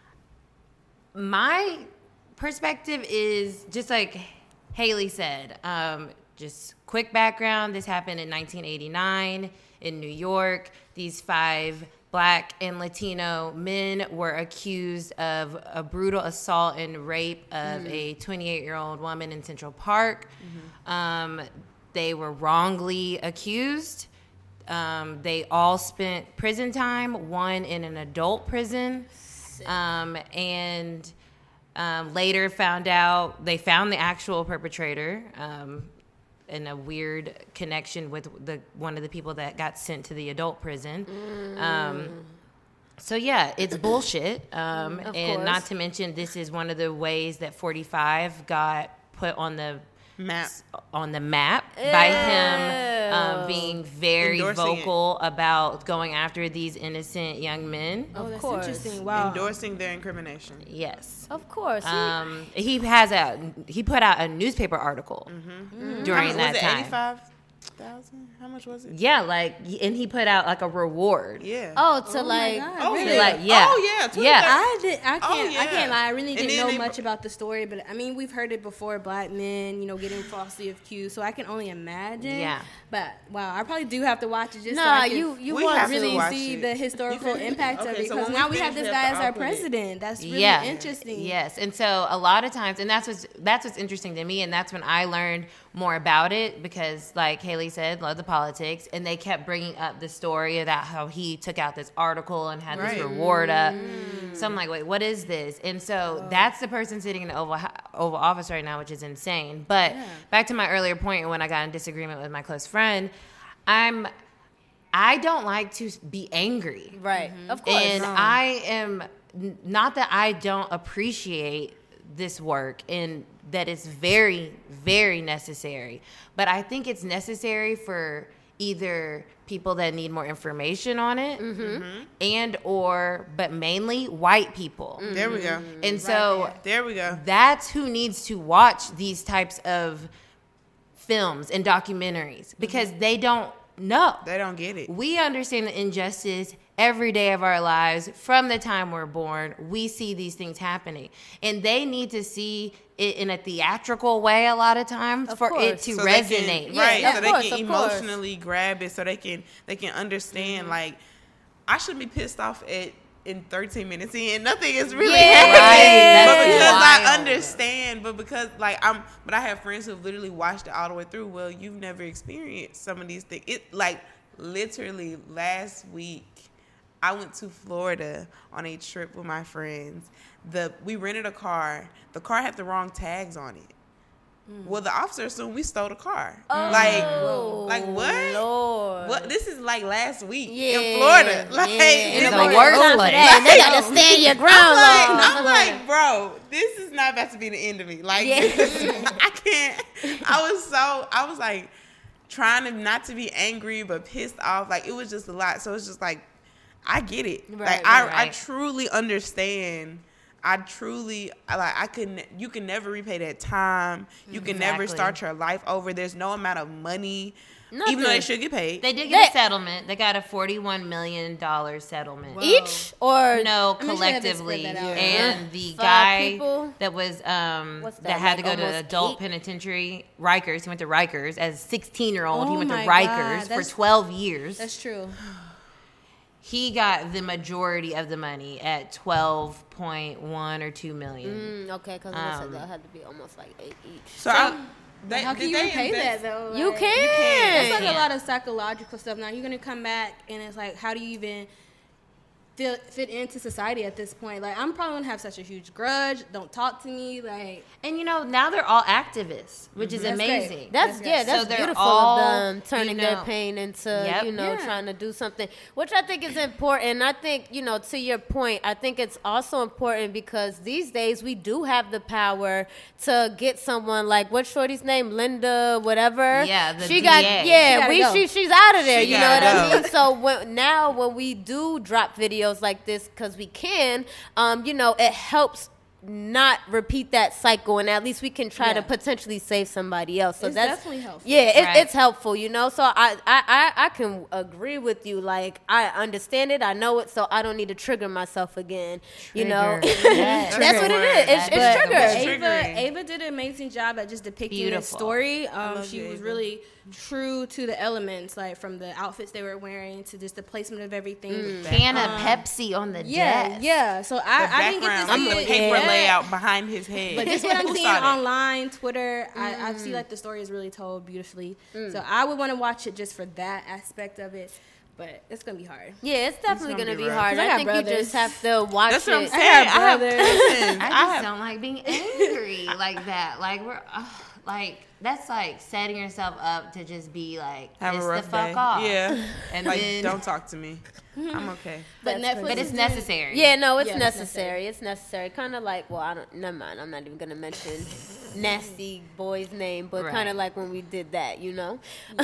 Speaker 2: my perspective is just like Haley said. Um, just quick background: this happened in nineteen eighty-nine in New York. These five Black and Latino men were accused of a brutal assault and rape of mm. a twenty-eight-year-old woman in Central Park. Mm-hmm. Um, They were wrongly accused. Um, they all spent prison time, one in an adult prison. Um, and um, later found out, they found the actual perpetrator um, in a weird connection with the one of the people that got sent to the adult prison. Mm. Um, so, yeah, it's bullshit. Um, and course. Not to mention, this is one of the ways that forty-five got put on the map on the map Ew. By him um, being very Endorsing vocal it. About going after these innocent young men.
Speaker 4: Oh,
Speaker 3: of
Speaker 4: that's
Speaker 3: course.
Speaker 4: Interesting. Wow.
Speaker 5: Endorsing their incrimination.
Speaker 2: Yes.
Speaker 3: Of course.
Speaker 2: Um, he has a he put out a newspaper article mm-hmm. Mm-hmm. during
Speaker 5: was
Speaker 2: that
Speaker 5: it
Speaker 2: time.
Speaker 5: eighty-five thousand? How much was it?
Speaker 2: Yeah, like, and he put out like a reward.
Speaker 5: Yeah.
Speaker 3: Oh, to
Speaker 4: oh
Speaker 3: like,
Speaker 4: oh
Speaker 2: really?
Speaker 4: yeah.
Speaker 2: Like, yeah.
Speaker 5: Oh yeah.
Speaker 2: Yeah.
Speaker 4: I did. I can't.
Speaker 5: Oh, yeah.
Speaker 4: I can't lie. I really didn't know
Speaker 5: they,
Speaker 4: much about the story, but I mean, we've heard it before. Black men, you know, getting falsely accused. So I can only imagine.
Speaker 2: Yeah.
Speaker 4: But wow, I probably do have to watch it just
Speaker 3: nah,
Speaker 4: so I can
Speaker 3: you you
Speaker 5: we
Speaker 3: want
Speaker 5: have
Speaker 3: to
Speaker 4: really
Speaker 5: watch
Speaker 4: see
Speaker 5: it.
Speaker 4: the historical impact
Speaker 5: okay,
Speaker 4: of it.
Speaker 5: so
Speaker 4: Because
Speaker 5: when
Speaker 4: now
Speaker 5: we
Speaker 4: we have
Speaker 5: finish
Speaker 4: this
Speaker 5: that,
Speaker 4: guy as
Speaker 5: I'll
Speaker 4: our
Speaker 5: put it.
Speaker 4: president. That's really
Speaker 2: yeah.
Speaker 4: interesting.
Speaker 2: Yes, and so a lot of times, and that's what's that's what's interesting to me, and that's when I learned more about it because, like Haley said, love the politics, and they kept bringing up the story about how he took out this article and had
Speaker 5: right.
Speaker 2: this reward up. Mm. So I'm like, wait, what is this? And so oh. that's the person sitting in the Oval Oval Office right now, which is insane. But yeah. back to my earlier point, when I got in disagreement with my close friend, I'm. I don't like to be angry.
Speaker 3: Right. Mm-hmm. Of course.
Speaker 2: And
Speaker 3: no.
Speaker 2: I am, not that I don't appreciate this work and that it's very, very necessary, but I think it's necessary for either people that need more information on it mm-hmm. and or, but mainly white people.
Speaker 5: Mm-hmm. There we go.
Speaker 2: And right so
Speaker 5: there. there we go.
Speaker 2: That's who needs to watch these types of films and documentaries because mm-hmm. they don't know.
Speaker 5: They don't get it.
Speaker 2: We understand the injustice every day of our lives from the time we're born. We see these things happening. And they need to see it in a theatrical way a lot of times of for course. It to
Speaker 5: so
Speaker 2: resonate.
Speaker 5: Can, right.
Speaker 3: Yeah,
Speaker 5: so
Speaker 3: course,
Speaker 5: they can emotionally course. Grab it so they can they can understand mm-hmm. like I shouldn't be pissed off at in thirteen minutes in, nothing is really
Speaker 3: yeah.
Speaker 5: happening.
Speaker 2: Right.
Speaker 5: But because
Speaker 2: wild.
Speaker 5: I understand, but because like I'm, but I have friends who've literally watched it all the way through. Well, you've never experienced some of these things. It like literally last week, I went to Florida on a trip with my friends. The we rented a car. The car had the wrong tags on it. Mm. Well, the officer assumed we stole the car.
Speaker 3: Oh,
Speaker 5: like, like what?
Speaker 3: Lord.
Speaker 5: What? This is like last week
Speaker 3: yeah,
Speaker 5: in Florida. Like,
Speaker 3: yeah.
Speaker 2: It's
Speaker 5: like,
Speaker 2: the worst place.
Speaker 3: Like, they gotta stand your ground.
Speaker 5: I'm like,
Speaker 3: long.
Speaker 5: I'm like, bro, this is not about to be the end of me. Like,
Speaker 3: Yeah.
Speaker 5: this is, I can't. I was so, I was like trying to not to be angry, but pissed off. Like, it was just a lot. So it's just like, I get it.
Speaker 3: Right,
Speaker 5: like,
Speaker 3: right,
Speaker 5: I,
Speaker 2: right.
Speaker 5: I truly understand. I truly, like, I can, you can never repay that time. You can
Speaker 2: Exactly.
Speaker 5: never start your life over. There's no amount of money,
Speaker 3: Nothing.
Speaker 5: even though they should get paid.
Speaker 2: They did get a settlement. They got a forty-one million dollars settlement.
Speaker 3: Each or
Speaker 2: No,
Speaker 4: I'm sure they
Speaker 2: collectively.
Speaker 4: spread that out.
Speaker 2: And the
Speaker 3: Five
Speaker 2: guy
Speaker 3: people?
Speaker 2: that was um
Speaker 3: What's
Speaker 2: that,
Speaker 3: that,
Speaker 2: had
Speaker 3: like
Speaker 2: to go to
Speaker 3: almost
Speaker 2: adult
Speaker 3: eight?
Speaker 2: penitentiary, Rikers. He went to Rikers as a sixteen-year-old. he
Speaker 4: Oh
Speaker 2: went to
Speaker 4: my
Speaker 2: Rikers
Speaker 4: God,
Speaker 2: for
Speaker 4: that's-
Speaker 2: twelve years.
Speaker 4: That's true.
Speaker 2: he got the majority of the money at twelve point one or two million.
Speaker 3: Mm, okay, because
Speaker 2: Um,
Speaker 3: that had to be almost like eight each.
Speaker 5: So, I'm, they,
Speaker 4: How
Speaker 5: did
Speaker 4: can you
Speaker 5: they
Speaker 4: even pay
Speaker 5: invest-
Speaker 4: that though?
Speaker 3: You
Speaker 4: Like,
Speaker 3: can.
Speaker 4: It's like
Speaker 2: Yeah.
Speaker 4: a lot of psychological stuff. Now you're gonna come back and it's like, how do you even fit fit into society at this point? Like, I'm probably gonna have such a huge grudge. Don't talk to me. Like,
Speaker 2: And you know, now they're all activists, which is
Speaker 4: That's great.
Speaker 2: amazing.
Speaker 3: That's
Speaker 4: That's
Speaker 3: yeah,
Speaker 4: good.
Speaker 3: that's
Speaker 2: So they're
Speaker 3: beautiful
Speaker 2: all,
Speaker 3: of them turning
Speaker 2: you
Speaker 3: their
Speaker 2: know-
Speaker 3: pain into
Speaker 2: Yep.
Speaker 3: you know
Speaker 4: Yeah.
Speaker 3: trying to do something, which I think is important. I think you know to your point, I think it's also important because these days we do have the power to get someone like what's Shorty's name, Linda, whatever.
Speaker 2: Yeah, the
Speaker 3: she got
Speaker 2: D A.
Speaker 3: yeah,
Speaker 4: She
Speaker 3: we
Speaker 4: gotta go.
Speaker 3: she she's out of there.
Speaker 5: She
Speaker 3: you know what
Speaker 5: gotta
Speaker 3: I
Speaker 5: go.
Speaker 3: mean? So when, now when we do drop videos like this because we can, um, you know, it helps not repeat that cycle, and at least we can try
Speaker 4: Yeah.
Speaker 3: to potentially save somebody else. So
Speaker 4: It's
Speaker 3: that's
Speaker 4: definitely helpful.
Speaker 3: Yeah, it,
Speaker 2: Right.
Speaker 3: it's helpful, you know. So I, I, I, I can agree with you. Like I understand it, I know it, so I don't need to trigger myself again. You know,
Speaker 2: Trigger. Yes.
Speaker 3: that's what it is. It's,
Speaker 2: That's
Speaker 3: it's
Speaker 2: the
Speaker 3: trigger.
Speaker 2: word.
Speaker 4: Ava,
Speaker 5: triggering.
Speaker 4: Ava did an amazing job at just depicting the
Speaker 2: Beautiful.
Speaker 4: story. Um,
Speaker 5: love
Speaker 4: she
Speaker 5: you,
Speaker 4: was
Speaker 5: Ava.
Speaker 4: really true to the elements, like from the outfits they were wearing to just the placement of everything.
Speaker 2: Can of Pepsi on the
Speaker 4: Yeah,
Speaker 2: desk.
Speaker 4: yeah. So
Speaker 5: The
Speaker 4: I, I didn't get
Speaker 5: background,
Speaker 4: to see
Speaker 5: the
Speaker 4: it.
Speaker 5: paper
Speaker 4: Yeah.
Speaker 5: layout behind his head.
Speaker 4: But just what I'm
Speaker 5: Who
Speaker 4: seeing
Speaker 5: saw that?
Speaker 4: online, Twitter, I, I see like the story is really told beautifully. So I would want to watch it just for that aspect of it. But it's gonna be hard.
Speaker 3: Yeah, it's definitely
Speaker 5: gonna
Speaker 3: gonna
Speaker 5: be
Speaker 3: be
Speaker 5: rough.
Speaker 3: hard.
Speaker 4: 'Cause I
Speaker 3: I,
Speaker 4: got
Speaker 3: think you
Speaker 4: brothers.
Speaker 3: just have to watch
Speaker 5: That's
Speaker 3: it.
Speaker 5: what I'm saying.
Speaker 4: have
Speaker 5: I have
Speaker 4: brothers.
Speaker 5: listen,
Speaker 2: I
Speaker 5: I
Speaker 2: just
Speaker 5: have
Speaker 2: don't like being angry like that. Like we're ugh, like that's like setting yourself up to just be like
Speaker 5: have
Speaker 2: piss
Speaker 5: a
Speaker 2: the
Speaker 5: rough
Speaker 2: fuck
Speaker 5: day.
Speaker 2: off.
Speaker 5: Yeah,
Speaker 2: And
Speaker 5: like
Speaker 2: then
Speaker 5: don't talk to me. I'm okay.
Speaker 4: But
Speaker 3: That's
Speaker 4: Netflix,
Speaker 2: but
Speaker 4: is
Speaker 2: it's
Speaker 4: doing-
Speaker 2: necessary.
Speaker 3: Yeah, no, it's
Speaker 4: Yeah, it's
Speaker 3: necessary. It's necessary. Kind of like, well, I don't. Never mind. I'm not even gonna mention nasty boy's name, but
Speaker 2: Right.
Speaker 3: kind of like when we did that, you know.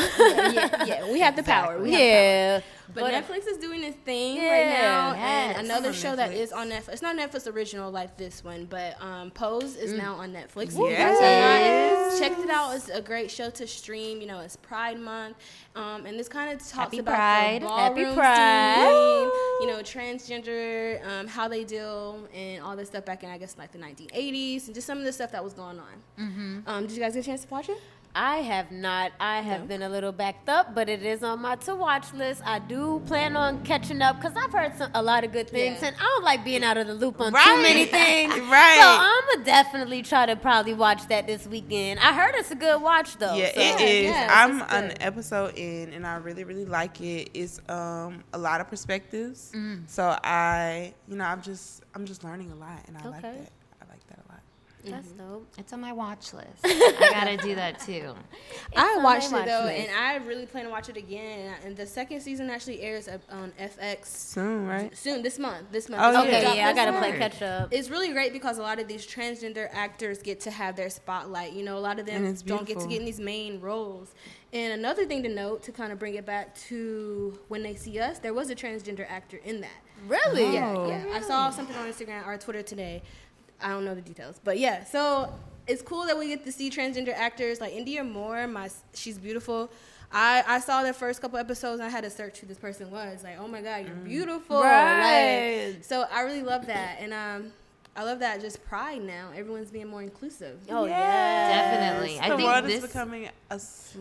Speaker 4: yeah, yeah, we have the power. We have the power.
Speaker 3: Yeah,
Speaker 4: But Netflix is doing its thing
Speaker 3: Yeah,
Speaker 4: right now,
Speaker 3: yes.
Speaker 4: and another
Speaker 5: on
Speaker 4: show that
Speaker 5: Netflix.
Speaker 4: is on Netflix. It's not Netflix original like this one, but um, Pose is now on Netflix.
Speaker 5: Yes.
Speaker 4: You guys have not checked it out. It's a great show to stream. You know, it's Pride Month, um, and this kind of talks
Speaker 2: Happy
Speaker 4: about
Speaker 2: Pride.
Speaker 4: the
Speaker 3: Happy
Speaker 4: ballroom
Speaker 3: Pride.
Speaker 4: scene, you know, transgender, um, how they deal, and all this stuff back in I guess like the nineteen eighties, and just some of the stuff that was going on. Mm-hmm. Um, did you guys get a chance to watch it?
Speaker 3: I have not. I have
Speaker 4: No.
Speaker 3: been a little backed up, but it is on my to watch list. I do plan on catching up because I've heard some, a lot of good things,
Speaker 4: Yeah.
Speaker 3: and I don't like being out of the loop on too
Speaker 5: Right.
Speaker 3: many things.
Speaker 5: Right.
Speaker 3: So I'm gonna definitely try to probably watch that this weekend. I heard it's a good watch though.
Speaker 5: Yeah,
Speaker 3: so.
Speaker 5: it is.
Speaker 4: yes,
Speaker 5: I'm
Speaker 4: it's
Speaker 5: an
Speaker 4: good.
Speaker 5: episode in, and I really, really like it. It's um a lot of perspectives. So I, you know, I'm just, I'm just learning a lot, and I like
Speaker 3: Okay.
Speaker 5: that. I like that a lot.
Speaker 3: That's dope.
Speaker 2: It's on my watch list. I gotta do that too.
Speaker 4: I
Speaker 3: on
Speaker 4: watched
Speaker 3: my
Speaker 4: it though,
Speaker 3: watch list.
Speaker 4: and I really plan to watch it again. And the second season actually airs up on F X
Speaker 5: Soon, right?
Speaker 4: soon this month. This month.
Speaker 5: Oh,
Speaker 4: It's gonna
Speaker 3: Okay,
Speaker 4: drop
Speaker 3: yeah, I
Speaker 4: this
Speaker 3: gotta
Speaker 4: month.
Speaker 3: play catch up.
Speaker 4: It's really great because a lot of these transgender actors get to have their spotlight. You know, a lot of them
Speaker 5: And it's
Speaker 4: don't get to
Speaker 5: beautiful.
Speaker 4: get in these main roles. And another thing to note, to kind of bring it back to When They See Us, there was a transgender actor in that.
Speaker 3: Really?
Speaker 4: Yeah,
Speaker 5: Oh.
Speaker 4: yeah. I saw something on Instagram or Twitter today. I don't know the details, but yeah. So it's cool that we get to see transgender actors like India Moore. My, she's beautiful. I, I saw the first couple episodes and I had to search who this person was. Like, oh my God, you're beautiful.
Speaker 3: Right.
Speaker 4: Like, so I really love that, and um, I love that just Pride now. Everyone's being more inclusive.
Speaker 3: Oh yeah.
Speaker 2: Definitely. I
Speaker 5: the
Speaker 2: think
Speaker 5: world
Speaker 2: this
Speaker 5: is becoming a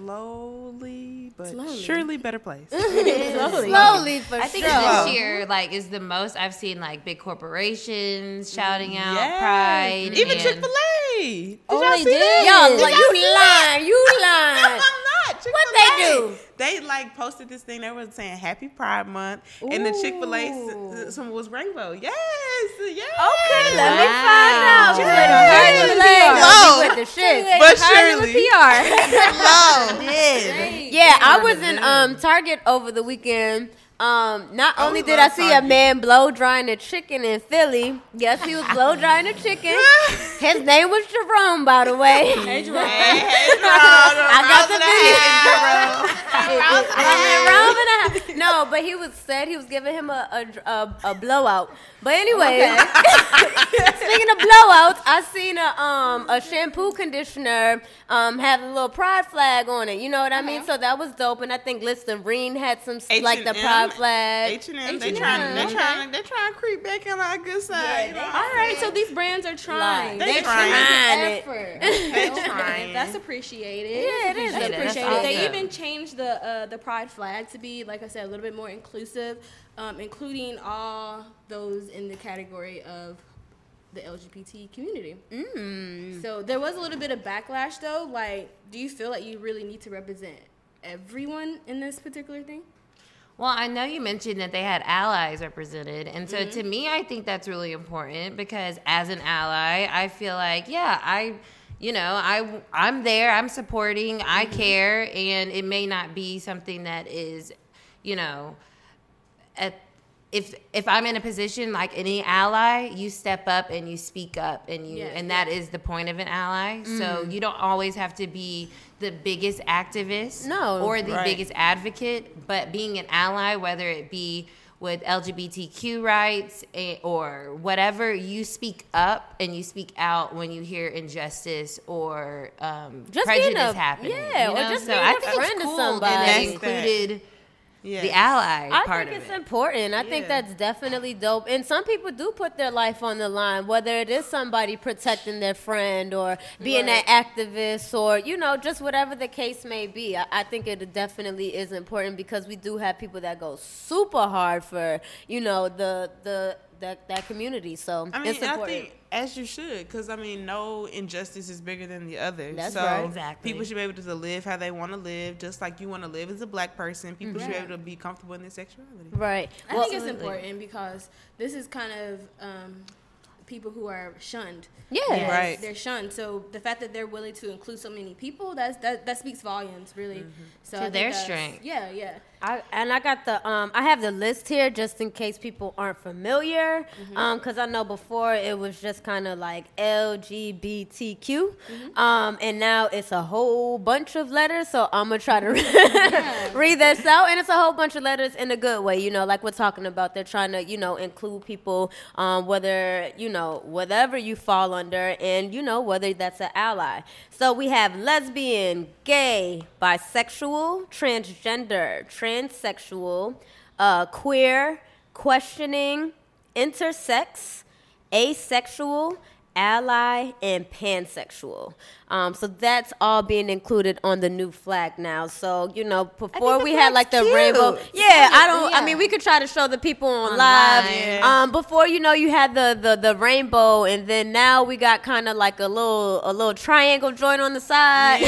Speaker 5: slowly but
Speaker 4: Slowly.
Speaker 5: surely better place.
Speaker 4: Slowly.
Speaker 3: Slowly for
Speaker 2: I think
Speaker 3: sure.
Speaker 2: this year like is the most I've seen like big corporations shouting out
Speaker 5: Yes.
Speaker 2: Pride.
Speaker 5: Even
Speaker 2: and-
Speaker 5: Chick Fil A. Did
Speaker 4: Oh,
Speaker 5: y'all
Speaker 4: they
Speaker 5: see
Speaker 4: did?
Speaker 5: that?
Speaker 3: Yo,
Speaker 5: Did
Speaker 3: like,
Speaker 5: y'all
Speaker 3: you
Speaker 5: see that?
Speaker 3: lying. You lying.
Speaker 5: I'm not. Chick-fil-A.
Speaker 3: What they do?
Speaker 5: They like posted this thing. They were saying Happy Pride Month, and the Chick Fil A
Speaker 4: Ooh.
Speaker 5: some was rainbow. Yes, yes.
Speaker 3: Okay, let me
Speaker 2: Wow.
Speaker 3: find out.
Speaker 5: Yeah.
Speaker 3: With the
Speaker 5: Yeah.
Speaker 3: Chick-fil-A,
Speaker 5: Slow.
Speaker 3: with the shit.
Speaker 5: But surely,
Speaker 4: P R.
Speaker 5: Hello, did.
Speaker 3: Yeah, I was in um Target over the weekend. Um, not
Speaker 5: Oh,
Speaker 3: only
Speaker 5: we
Speaker 3: did I
Speaker 5: love
Speaker 3: see a
Speaker 5: Target.
Speaker 3: man blow drying a chicken in Philly. Yes, he was blow drying a chicken. His name was Jerome, by the way.
Speaker 4: Hey, Jerome.
Speaker 5: Hey, hey, I
Speaker 3: I got the
Speaker 5: video.
Speaker 3: video. No, but he was said he was giving him a a, a, a blowout. But anyway, speaking of blowouts, I seen a um a shampoo conditioner um have a little pride flag on it. You know what I mean? So that was dope. And I think Listerine had some like the
Speaker 5: H and M.
Speaker 3: pride flag.
Speaker 5: H and M, they
Speaker 4: H and M,
Speaker 5: trying, they
Speaker 4: okay.
Speaker 5: trying, they trying to creep back on our good side. you know?
Speaker 4: All right, so these brands are trying.
Speaker 5: They
Speaker 4: They're
Speaker 5: trying.
Speaker 3: Trying it.
Speaker 4: effort.
Speaker 5: They
Speaker 4: Okay,
Speaker 5: trying.
Speaker 4: That's appreciated.
Speaker 3: Yeah, it is.
Speaker 4: That's
Speaker 2: That's
Speaker 4: appreciated. They
Speaker 2: awesome.
Speaker 4: even changed the uh, the pride flag to be, like I said, a little bit more inclusive. um, including all those in the category of the L G B T community.
Speaker 3: Mm.
Speaker 4: So there was a little bit of backlash, though. Like, do you feel like you really need to represent everyone in this particular thing?
Speaker 2: Well, I know you mentioned that they had allies represented. And so
Speaker 4: Mm-hmm.
Speaker 2: to me, I think that's really important because as an ally, I feel like, yeah, I, you know, I, I'm there, I'm supporting, mm-hmm. I care. And it may not be something that is, you know, at If if I'm in a position like any ally, you step up and you speak up, and you
Speaker 4: Yeah,
Speaker 2: and
Speaker 4: yeah.
Speaker 2: that is the point of an ally. So you don't always have to be the biggest activist
Speaker 3: No.
Speaker 2: or the
Speaker 5: Right.
Speaker 2: biggest advocate, but being an ally, whether it be with L G B T Q rights eh, or whatever, you speak up and you speak out when you hear injustice or um,
Speaker 3: Just being
Speaker 2: prejudice
Speaker 3: a-
Speaker 2: happening.
Speaker 3: yeah,
Speaker 2: you
Speaker 3: or
Speaker 2: know?
Speaker 3: just
Speaker 2: so
Speaker 3: being
Speaker 2: I
Speaker 3: a
Speaker 2: think
Speaker 3: friend
Speaker 2: it's
Speaker 3: to
Speaker 2: cool
Speaker 3: somebody.
Speaker 2: that they
Speaker 5: That's that.
Speaker 2: included
Speaker 5: Yes.
Speaker 2: the ally
Speaker 3: I
Speaker 2: part
Speaker 3: think
Speaker 2: of
Speaker 3: it's
Speaker 2: it.
Speaker 3: important. I think
Speaker 5: Yeah.
Speaker 3: that's definitely dope. And some people do put their life on the line, whether it is somebody protecting their friend or being
Speaker 4: Right.
Speaker 3: an activist or, you know, just whatever the case may be. I, I think it definitely is important because we do have people that go super hard for, you know, the the that, that community. So
Speaker 5: I mean,
Speaker 3: it's
Speaker 5: I
Speaker 3: important.
Speaker 5: think as you should, because I mean, no injustice is bigger than the other.
Speaker 3: That's
Speaker 5: so
Speaker 3: right.
Speaker 2: Exactly.
Speaker 5: people should be able to live how they want to live, just like you want to live as a black person. People should be able to be comfortable in their sexuality.
Speaker 3: Right.
Speaker 4: I
Speaker 3: Well,
Speaker 4: think it's important because this is kind of um, people who are shunned.
Speaker 3: Yeah.
Speaker 4: Yes,
Speaker 5: Right.
Speaker 4: They're shunned. So the fact that they're willing to include so many people, that's, that that speaks volumes, really. So
Speaker 2: To
Speaker 4: I think
Speaker 2: their
Speaker 4: that's-
Speaker 2: strength.
Speaker 4: Yeah, yeah.
Speaker 3: I, and I got the um I have the list here just in case people aren't familiar,
Speaker 4: Mm-hmm.
Speaker 3: um because I know before it was just kind of like L G B T Q,
Speaker 4: Mm-hmm.
Speaker 3: um and now it's a whole bunch of letters. So I'm gonna try to read this out, and it's a whole bunch of letters in a good way. You know, like we're talking about, they're trying to you know include people, um whether you know whatever you fall under, and you know whether that's an ally. So we have lesbian, gay, bisexual, transgender, transsexual, uh, queer, questioning, intersex, asexual, ally, and pansexual. Um, so that's all being included on the new flag now. So, you know, before
Speaker 2: the
Speaker 3: we had
Speaker 2: flag's
Speaker 3: like the
Speaker 2: cute.
Speaker 3: rainbow. Yeah, I don't, I
Speaker 2: Yeah.
Speaker 3: mean, we could try to show the people on
Speaker 2: Online.
Speaker 3: live.
Speaker 5: Yeah.
Speaker 3: Um, before, you know, you had the, the, the rainbow, and then now we got kind of like a little, a little triangle joint on the side.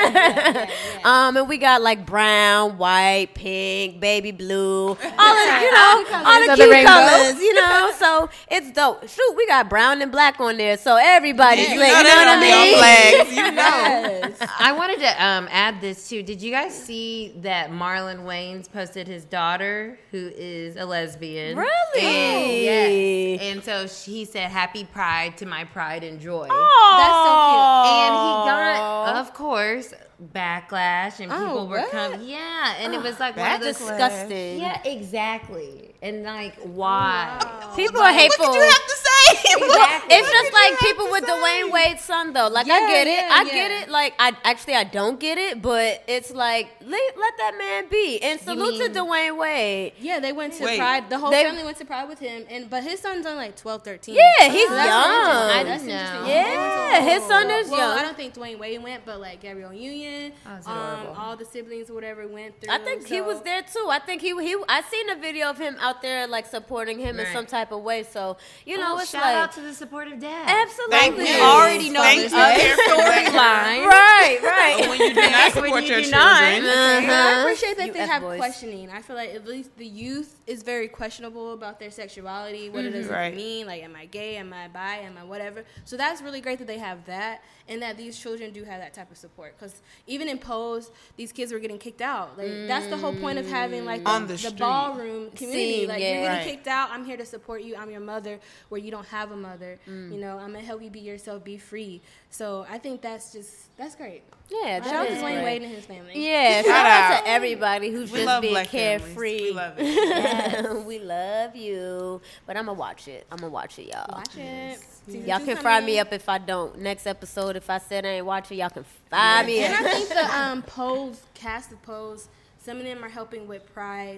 Speaker 3: Um, and we got like brown, white, pink, baby blue, all the, you know, all the
Speaker 2: of the
Speaker 3: cute
Speaker 2: rainbow.
Speaker 3: colors, you know. So it's dope. Shoot, we got brown and black on there, so everybody's
Speaker 5: You
Speaker 3: lit.
Speaker 5: know
Speaker 3: You know
Speaker 5: they
Speaker 3: what I
Speaker 5: don't be on
Speaker 3: mean?
Speaker 5: flags. You know.
Speaker 2: I wanted to um, add this too. Did you guys see that Marlon Wayans posted his daughter, who is a lesbian?
Speaker 3: Really?
Speaker 2: And, yes. And so she, he said, "Happy Pride to my pride and joy."
Speaker 4: That's so cute.
Speaker 2: And he got, of course, backlash, and people
Speaker 4: Oh,
Speaker 2: were
Speaker 4: what?
Speaker 2: coming. Yeah, and it was like one
Speaker 3: That's
Speaker 2: of those.
Speaker 3: disgusting.
Speaker 2: Yeah, exactly. And like, why?
Speaker 3: People are hateful.
Speaker 5: What did you have to say?
Speaker 2: Exactly.
Speaker 3: It's just like people with Dwayne Wade's son, though. Like, I
Speaker 4: Yeah,
Speaker 3: get it.
Speaker 4: yeah,
Speaker 3: I
Speaker 4: yeah.
Speaker 3: get it. Like, I actually, I don't get it, but it's like, let, let that man be. And salute
Speaker 2: mean-
Speaker 3: to Dwayne Wade.
Speaker 4: Yeah, they went to
Speaker 5: Wait.
Speaker 4: Pride. The whole
Speaker 3: They-
Speaker 4: family went to Pride with him, and but his son's only like twelve, thirteen.
Speaker 3: Yeah, he's
Speaker 4: So that's
Speaker 3: young.
Speaker 4: interesting.
Speaker 2: I
Speaker 4: That's
Speaker 2: didn't know.
Speaker 4: interesting.
Speaker 3: Yeah, his son is
Speaker 4: Well,
Speaker 3: young.
Speaker 4: I don't think Dwayne Wade went, but like Gabrielle Union,
Speaker 2: Oh, that's
Speaker 4: um,
Speaker 2: adorable.
Speaker 4: all the siblings or whatever went through.
Speaker 3: I think he
Speaker 4: so-
Speaker 3: was there too. I think he he. I seen a video of him out there like supporting him in
Speaker 2: Right.
Speaker 3: some type of way. So you know,
Speaker 2: Oh,
Speaker 3: it's
Speaker 2: shout
Speaker 3: like
Speaker 2: out to the supportive dad.
Speaker 3: absolutely.
Speaker 5: Thank you.
Speaker 2: You already know
Speaker 5: Thank
Speaker 2: this
Speaker 5: you,
Speaker 2: storyline.
Speaker 3: Right, right.
Speaker 5: When you do not support
Speaker 2: When you
Speaker 5: your
Speaker 2: do
Speaker 5: children.
Speaker 2: not.
Speaker 4: And I
Speaker 3: Uh-huh.
Speaker 4: appreciate that
Speaker 3: You
Speaker 4: they
Speaker 3: F
Speaker 4: have
Speaker 3: boys.
Speaker 4: questioning. I feel like at least the youth is very questionable about their sexuality. What does it
Speaker 5: Right.
Speaker 4: mean? Like, am I gay? Am I bi? Am I whatever? So that's really great that they have that, and that these children do have that type of support. Because even in Pose, these kids were getting kicked out. Like that's the whole point of having like the,
Speaker 5: On the
Speaker 4: the
Speaker 5: street.
Speaker 4: ballroom community.
Speaker 3: Scene,
Speaker 4: like
Speaker 3: yeah.
Speaker 4: you're getting
Speaker 5: Right.
Speaker 4: kicked out. I'm here to support you. I'm your mother, where you don't have a mother. You know, I'm gonna help you be yourself, be free. So I think that's just that's great.
Speaker 3: Yeah,
Speaker 4: Shout out
Speaker 3: that
Speaker 4: to
Speaker 3: is
Speaker 4: Dwayne
Speaker 3: great.
Speaker 4: Wade and his family.
Speaker 3: Yeah, shout
Speaker 5: Shout
Speaker 3: out
Speaker 5: out.
Speaker 3: to everybody who's
Speaker 5: We
Speaker 3: just
Speaker 5: love
Speaker 3: being
Speaker 5: black families.
Speaker 3: carefree.
Speaker 5: We love it.
Speaker 3: we love you. But I'm gonna watch it. I'm gonna watch it, y'all.
Speaker 4: Watch it. Season
Speaker 3: Y'all
Speaker 4: two
Speaker 3: can fry
Speaker 4: coming.
Speaker 3: me up if I don't. Next episode, if I said I ain't watching, y'all can fry me
Speaker 4: And
Speaker 3: up.
Speaker 4: I think the um, Pose, cast of Pose, some of them are helping with Pride.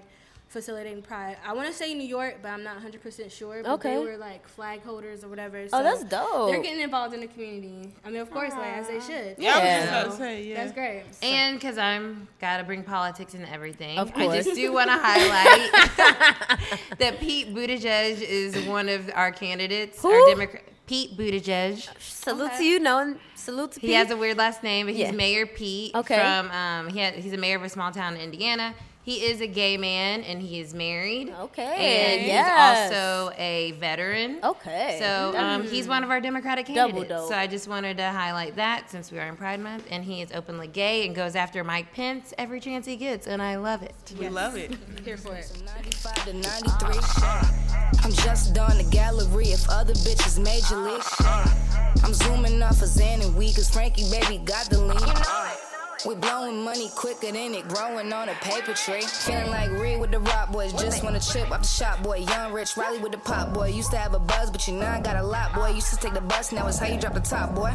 Speaker 4: facilitating Pride. I want to say New York, but I'm not one hundred percent sure. But
Speaker 3: Okay.
Speaker 4: they were like flag holders or whatever.
Speaker 3: Oh,
Speaker 4: so
Speaker 3: that's dope.
Speaker 4: They're getting involved in the community. I mean, of course, like as they should.
Speaker 5: Yeah, I was
Speaker 3: Yeah.
Speaker 5: just about to say, yeah.
Speaker 4: That's great.
Speaker 2: And because I'm gotta bring politics into everything,
Speaker 3: Of
Speaker 2: I
Speaker 3: course.
Speaker 2: just do want to highlight that Pete Buttigieg is one of our candidates.
Speaker 3: Who?
Speaker 2: Our Democrat Pete Buttigieg.
Speaker 3: Salute
Speaker 4: Okay.
Speaker 3: to you, knowing salute to
Speaker 2: He
Speaker 3: Pete.
Speaker 2: has a weird last name, but he's
Speaker 3: Yeah.
Speaker 2: Mayor Pete.
Speaker 3: Okay.
Speaker 2: From um, he had, he's a mayor of a small town in Indiana. He is a gay man and he is married.
Speaker 3: Okay,
Speaker 2: And
Speaker 3: yes.
Speaker 2: he's also a veteran.
Speaker 3: Okay.
Speaker 2: So um, he's one of our Democratic
Speaker 3: Double
Speaker 2: candidates.
Speaker 3: dope.
Speaker 2: So I just wanted to highlight that since we are in Pride Month, and he is openly gay and goes after Mike Pence every chance he gets, and I love it.
Speaker 5: We love it.
Speaker 4: Here for it.
Speaker 7: ninety-five to ninety-three. I'm just done the gallery if other bitches major league. I'm zooming off of Xan and we cause Frankie baby got the lean. We blowing money quicker than it growing on a paper tree. Feeling like Reed with the rock boys, just wanna chip off the shop boy. Young Rich Riley with the pop boy. Used to have a buzz, but you know I got a lot boy. Used to take the bus, now it's how you drop the top boy.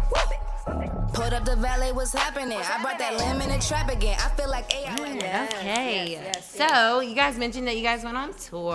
Speaker 7: Pulled up the valet, what's happening? I brought that lemon and trap again. I feel like A I like that.
Speaker 2: Okay.
Speaker 4: yes,
Speaker 2: so you guys mentioned that you guys went on tour.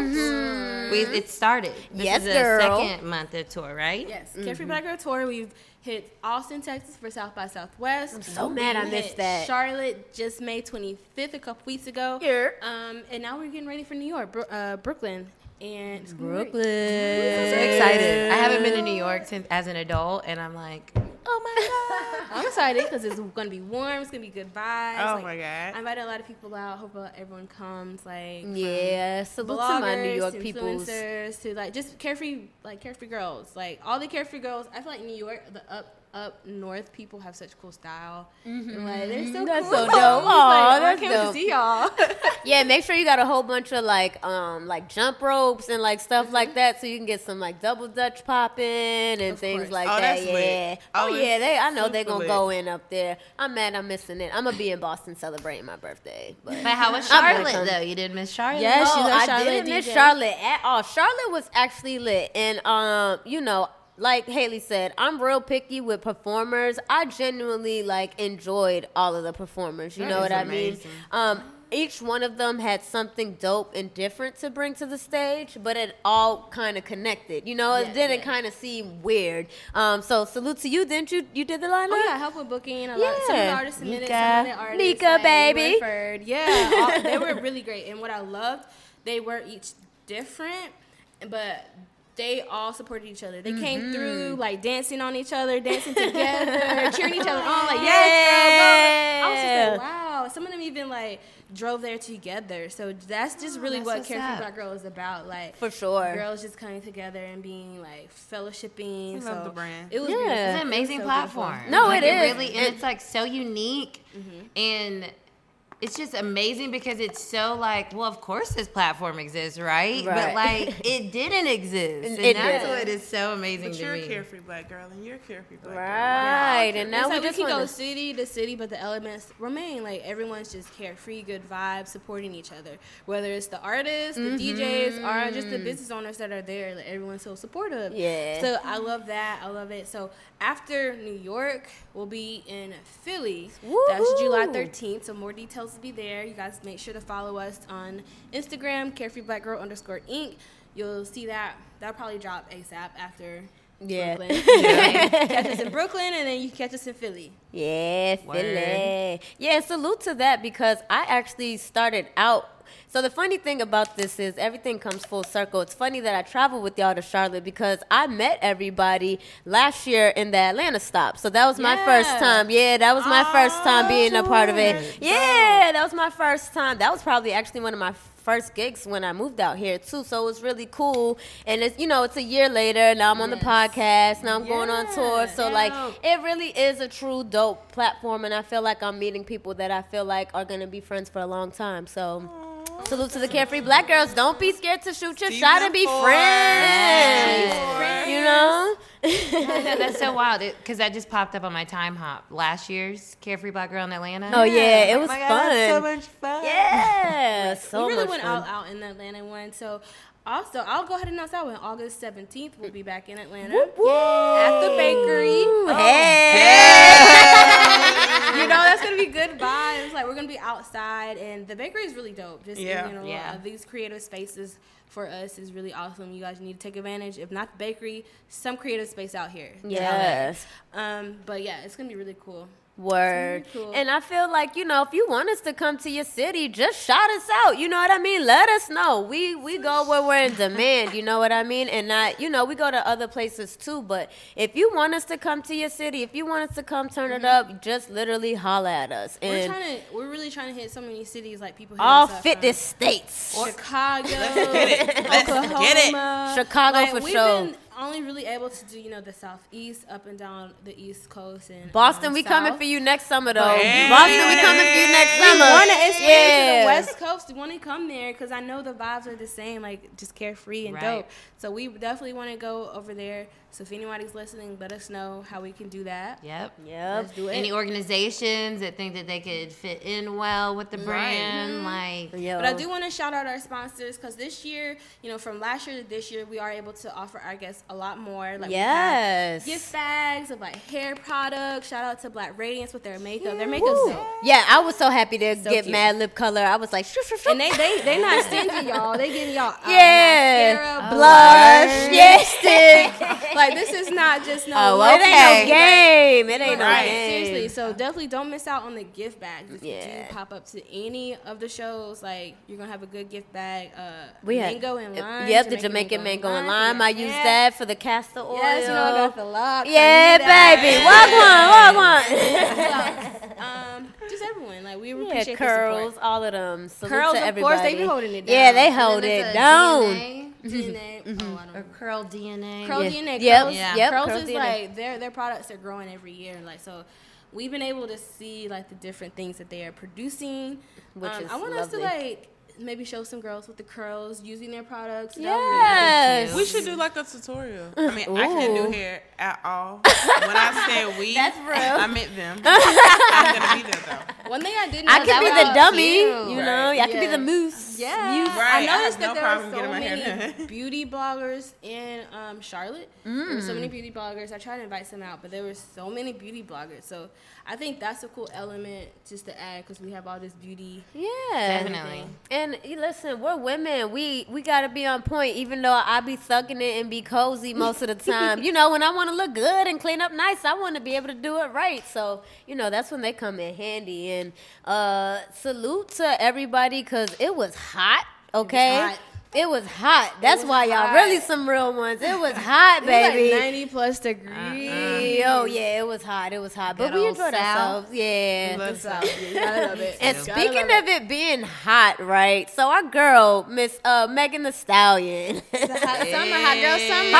Speaker 2: We it started. This
Speaker 3: Yes,
Speaker 2: is the
Speaker 3: girl.
Speaker 2: second month of tour, right?
Speaker 4: Yes, Carefree Black Girl Tour. We've hit Austin, Texas for South by Southwest. I'm
Speaker 3: so mad I missed that.
Speaker 4: Charlotte just May twenty-fifth, a couple weeks ago.
Speaker 3: Here.
Speaker 4: Um, and now we're getting ready for New York, Bro- uh, Brooklyn, and it's gonna be great.
Speaker 3: Brooklyn.
Speaker 2: I'm so excited. I haven't been to New York since as an adult, and I'm like,
Speaker 4: Oh my god! I'm excited because it's gonna be warm. It's gonna be good vibes.
Speaker 5: Oh
Speaker 4: like,
Speaker 5: my God.
Speaker 4: I invited a lot of people out. Hope uh, everyone comes. Like from
Speaker 3: Yeah, salute to
Speaker 4: bloggers,
Speaker 3: my New York
Speaker 4: to
Speaker 3: peoples.
Speaker 4: influencers, to like just carefree, like carefree girls, like all the carefree girls. I feel like New York, the up up north people have such cool style. And, like they're so
Speaker 3: That's
Speaker 4: cool.
Speaker 3: so dope.
Speaker 4: I'm just
Speaker 3: Aw,
Speaker 4: like, oh,
Speaker 3: that's
Speaker 4: I can't wait
Speaker 3: dope.
Speaker 4: to see y'all.
Speaker 3: Yeah, make sure you got a whole bunch of like um like jump ropes and like stuff like that, so you can get some like double dutch popping and
Speaker 4: Of
Speaker 3: things
Speaker 4: course.
Speaker 3: like
Speaker 5: Oh,
Speaker 3: that.
Speaker 5: that's lit.
Speaker 3: Yeah.
Speaker 5: Oh,
Speaker 3: Oh, yeah,
Speaker 5: it's
Speaker 3: they. I know they
Speaker 5: super
Speaker 3: gonna
Speaker 5: lit.
Speaker 3: go in up there. I'm mad I'm missing it. I'm gonna be in Boston celebrating my birthday. But,
Speaker 2: but how was
Speaker 3: I'm gonna
Speaker 2: Charlotte
Speaker 3: come.
Speaker 2: though? You didn't miss Charlotte?
Speaker 4: Yes,
Speaker 3: No,
Speaker 4: she's a
Speaker 3: I
Speaker 4: Charlotte
Speaker 3: didn't miss
Speaker 4: D J.
Speaker 3: Charlotte at all. Charlotte was actually lit, and um, you know, like Haley said, I'm real picky with performers. I genuinely like enjoyed all of the performers. You
Speaker 2: That
Speaker 3: know
Speaker 2: is
Speaker 3: what I
Speaker 2: amazing.
Speaker 3: mean? Um, each one of them had something dope and different to bring to the stage, but it all kind of connected. You know, it
Speaker 4: Yeah,
Speaker 3: didn't
Speaker 4: yeah.
Speaker 3: kind of seem weird. Um, so salute to you. Didn't you? You did the lineup?
Speaker 4: Oh yeah, help with booking. A lot, some of the
Speaker 3: Yeah.
Speaker 4: artists submitted,
Speaker 3: Nika.
Speaker 4: some of the artists
Speaker 3: Nika,
Speaker 4: like,
Speaker 3: baby.
Speaker 4: referred. Yeah, all, they were really great. And what I loved, they were each different, but they all supported each other. They came through like dancing on each other, dancing together, cheering each other on. Like yes, girl, go. I was just like, wow. Some of them even like drove there together. So that's just really
Speaker 2: that's
Speaker 4: what
Speaker 2: what's
Speaker 4: Carefree
Speaker 2: up.
Speaker 4: Black Girl is about. Like
Speaker 3: For sure.
Speaker 4: girls just coming together and being like fellowshipping.
Speaker 5: We
Speaker 4: so
Speaker 5: love the brand.
Speaker 4: It was
Speaker 3: Yeah.
Speaker 4: beautiful.
Speaker 2: It's an
Speaker 4: It was
Speaker 2: amazing
Speaker 4: so
Speaker 2: platform.
Speaker 4: beautiful.
Speaker 3: No,
Speaker 2: Like,
Speaker 3: it is.
Speaker 2: Really, and
Speaker 3: And-
Speaker 2: it's like so unique, and it's just amazing because it's so like, well, of course this platform exists, right?
Speaker 3: Right.
Speaker 2: But like, it didn't exist, and
Speaker 3: It
Speaker 2: that's
Speaker 3: didn't.
Speaker 2: what is so amazing
Speaker 5: But
Speaker 2: to
Speaker 5: you're
Speaker 2: me.
Speaker 5: a carefree black girl and you're a carefree black girl.
Speaker 3: Right, and now
Speaker 4: It's
Speaker 3: we
Speaker 4: like we
Speaker 3: just
Speaker 4: can go
Speaker 3: wanna-
Speaker 4: city to city, but the elements remain. Like everyone's just carefree, good vibes, supporting each other. Whether it's the artists, the D Js, or just the business owners that are there, like everyone's so supportive.
Speaker 3: Yeah.
Speaker 4: So I love that. I love it. So after New York, we'll be in Philly. That's
Speaker 3: Woohoo.
Speaker 4: July thirteenth. So more details will be there. You guys make sure to follow us on Instagram, CareFreeBlackGirl underscore Inc. You'll see that. That'll probably drop ASAP after.
Speaker 3: Yeah.
Speaker 4: Brooklyn. Catch us in Brooklyn, and then you can catch us in Philly.
Speaker 3: Yeah,
Speaker 2: Word.
Speaker 3: Philly. Yeah, salute to that because I actually started out. So the funny thing about this is everything comes full circle. It's funny that I traveled with y'all to Charlotte because I met everybody last year in the Atlanta stop. So that was my
Speaker 4: Yeah.
Speaker 3: first time. Yeah, that was my first time being a part of it. Yeah, that was my first time. That was probably actually one of my first gigs when I moved out here too. So it was really cool. And it's, you know, it's a year later. Now I'm on the podcast. Now I'm going on tour. So like it really is a true dope platform. And I feel like I'm meeting people that I feel like are going to be friends for a long time. So salute to the Carefree Black Girls. Don't be scared to shoot your shot and be
Speaker 5: four.
Speaker 3: friends.
Speaker 5: Season
Speaker 3: You know?
Speaker 2: Yeah, that's so wild because that just popped up on my time hop. Last year's Carefree Black Girl in Atlanta.
Speaker 3: Oh yeah, it
Speaker 2: Oh
Speaker 3: was
Speaker 2: my God,
Speaker 3: fun.
Speaker 2: that's so much fun.
Speaker 3: Yeah, so
Speaker 4: we really
Speaker 3: much
Speaker 4: went
Speaker 3: fun.
Speaker 4: all out in the Atlanta one. So also, I'll go ahead and announce that one. August seventeenth, we'll be back in Atlanta at the bakery.
Speaker 3: Hey.
Speaker 4: You know that's gonna be good vibes. Like we're gonna be outside, and the bakery is really dope. Just
Speaker 5: Yeah.
Speaker 4: in general,
Speaker 2: Yeah.
Speaker 4: uh, these creative spaces for us is really awesome. You guys need to take advantage. If not the bakery, some creative space out here.
Speaker 3: Yes.
Speaker 4: Um, but yeah, it's gonna be really cool.
Speaker 3: Word.
Speaker 4: It's really cool.
Speaker 3: And I feel like, you know, if you want us to come to your city, just shout us out. You know what I mean? Let us know. We we go where we're in demand, you know what I mean? And not, you know, we go to other places too. But if you want us to come to your city, if you want us to come turn it up, just literally holla at us.
Speaker 4: We're
Speaker 3: And
Speaker 4: trying to. We're really trying to hit so many cities. Like people. hit
Speaker 3: all
Speaker 4: us up
Speaker 3: fifty
Speaker 4: from
Speaker 3: states.
Speaker 4: Chicago,
Speaker 5: Let's
Speaker 4: Oklahoma,
Speaker 5: get it.
Speaker 3: Chicago
Speaker 4: Like,
Speaker 3: for
Speaker 4: we've
Speaker 3: sure.
Speaker 4: been only really able to do, you know, the southeast, up and down the east coast, and
Speaker 3: Boston,
Speaker 4: um,
Speaker 3: we
Speaker 4: south.
Speaker 3: coming for you next summer, though.
Speaker 5: Yeah.
Speaker 3: Boston, we coming for you next
Speaker 4: We
Speaker 3: summer.
Speaker 4: want to experience
Speaker 3: Yeah.
Speaker 4: the West Coast. We want to come there because I know the vibes are the same, like just carefree and
Speaker 2: Right.
Speaker 4: dope. So we definitely want to go over there. So if anybody's listening, let us know how we can do that.
Speaker 2: Yep.
Speaker 3: Yep.
Speaker 4: Let's do it.
Speaker 2: Any organizations that think that they could fit in well with the brand, like
Speaker 3: Yo.
Speaker 4: But I do want to shout out our sponsors because this year, you know, from last year to this year, we are able to offer our guests a lot more. Like we
Speaker 3: Yes.
Speaker 4: have gift bags of like hair products. Shout out to Black Radiance with their makeup. Their makeup's
Speaker 3: Woo.
Speaker 4: dope.
Speaker 3: Yeah, I was so happy to
Speaker 4: So
Speaker 3: get
Speaker 4: cute.
Speaker 3: mad lip color. I was like, shoo, shoo, shoo.
Speaker 4: And they they they not stingy, y'all. They giving y'all uh,
Speaker 3: yeah,
Speaker 4: mascara,
Speaker 3: blush, yeah, stick.
Speaker 4: Like this is not just no.
Speaker 2: Oh,
Speaker 3: It ain't
Speaker 2: okay.
Speaker 3: no game. It ain't no
Speaker 5: Right.
Speaker 3: game.
Speaker 4: Seriously, so definitely don't miss out on the gift bags. If
Speaker 3: Yeah.
Speaker 4: you do pop up to any of the shows, like you're gonna have a good gift bag. Uh,
Speaker 3: We had-
Speaker 4: mango and lime.
Speaker 3: Yep, the Jamaican mango and lime. I used
Speaker 4: Yeah.
Speaker 3: that for the castor oil.
Speaker 4: Yes, you know I got the lock.
Speaker 3: Yeah, baby. Walk one, walk one.
Speaker 4: Um, just everyone. Like we
Speaker 3: Yeah,
Speaker 4: appreciate
Speaker 3: curls,
Speaker 4: the
Speaker 3: all of them. Salute
Speaker 4: Curls,
Speaker 3: to
Speaker 4: of
Speaker 3: everybody.
Speaker 4: course, they be holding it down.
Speaker 3: Yeah, they
Speaker 4: And then
Speaker 3: hold
Speaker 2: there's
Speaker 3: it
Speaker 2: a
Speaker 3: down.
Speaker 2: D N A
Speaker 4: support. D N A. Oh, I don't
Speaker 2: or
Speaker 4: know.
Speaker 2: curl D N A.
Speaker 4: Curl
Speaker 3: Yeah.
Speaker 4: D N A.
Speaker 3: Yep,
Speaker 4: Curls,
Speaker 2: Yeah.
Speaker 3: yep,
Speaker 4: Curls
Speaker 3: Curl
Speaker 4: is
Speaker 3: D N A.
Speaker 4: like their their products are growing every year. Like so, we've been able to see like the different things that they are producing.
Speaker 3: Which
Speaker 4: um,
Speaker 3: is
Speaker 4: I want us to
Speaker 3: lovely.
Speaker 4: like maybe show some girls with the curls using their products. That
Speaker 3: Yes.
Speaker 5: We should do like a tutorial. I mean, I can't
Speaker 3: Ooh.
Speaker 5: do hair at all. When I said we,
Speaker 3: That's real.
Speaker 5: I meant them. I'm gonna be there though.
Speaker 4: would be- One thing I didn't.
Speaker 3: I
Speaker 4: know
Speaker 3: could
Speaker 2: that
Speaker 3: be
Speaker 2: was
Speaker 3: the
Speaker 2: so
Speaker 3: dummy,
Speaker 2: cute.
Speaker 3: you know.
Speaker 5: Right.
Speaker 3: I could be
Speaker 4: Yeah.
Speaker 3: the moose.
Speaker 4: Yeah,
Speaker 3: Muse.
Speaker 5: Right,
Speaker 4: I
Speaker 5: I have
Speaker 4: noticed
Speaker 5: no
Speaker 4: that there
Speaker 5: problem
Speaker 4: are so
Speaker 5: getting my hair
Speaker 4: many
Speaker 5: done.
Speaker 4: beauty bloggers in um, Charlotte. There were so many beauty bloggers. I tried to invite some out, but there were so many beauty bloggers. So I think that's a cool element just to add because we have all this beauty.
Speaker 3: Yeah,
Speaker 2: Definitely.
Speaker 3: And you listen, we're women. We we gotta be on point. Even though I be thugging it and be cozy most of the time, you know, when I want to look good and clean up nice, I want to be able to do it right. So you know, that's when they come in handy. And uh, salute to everybody because it was hot. Okay.
Speaker 4: hot.
Speaker 3: It was hot. That's
Speaker 4: was
Speaker 3: why y'all
Speaker 4: hot.
Speaker 3: really some real ones. It was hot,
Speaker 4: It was
Speaker 3: baby.
Speaker 4: like ninety plus degrees.
Speaker 3: Oh yeah, it was hot. It was hot, but
Speaker 2: Good
Speaker 3: we
Speaker 2: old
Speaker 3: enjoyed
Speaker 2: South.
Speaker 3: ourselves. Yeah.
Speaker 5: Love
Speaker 4: So, yeah, you gotta love it.
Speaker 3: And
Speaker 4: Gotta
Speaker 3: speaking
Speaker 4: love
Speaker 3: of it being hot, right? So our girl, Miss uh, Megan the Stallion,
Speaker 4: it. Hot summer, hot girl summer.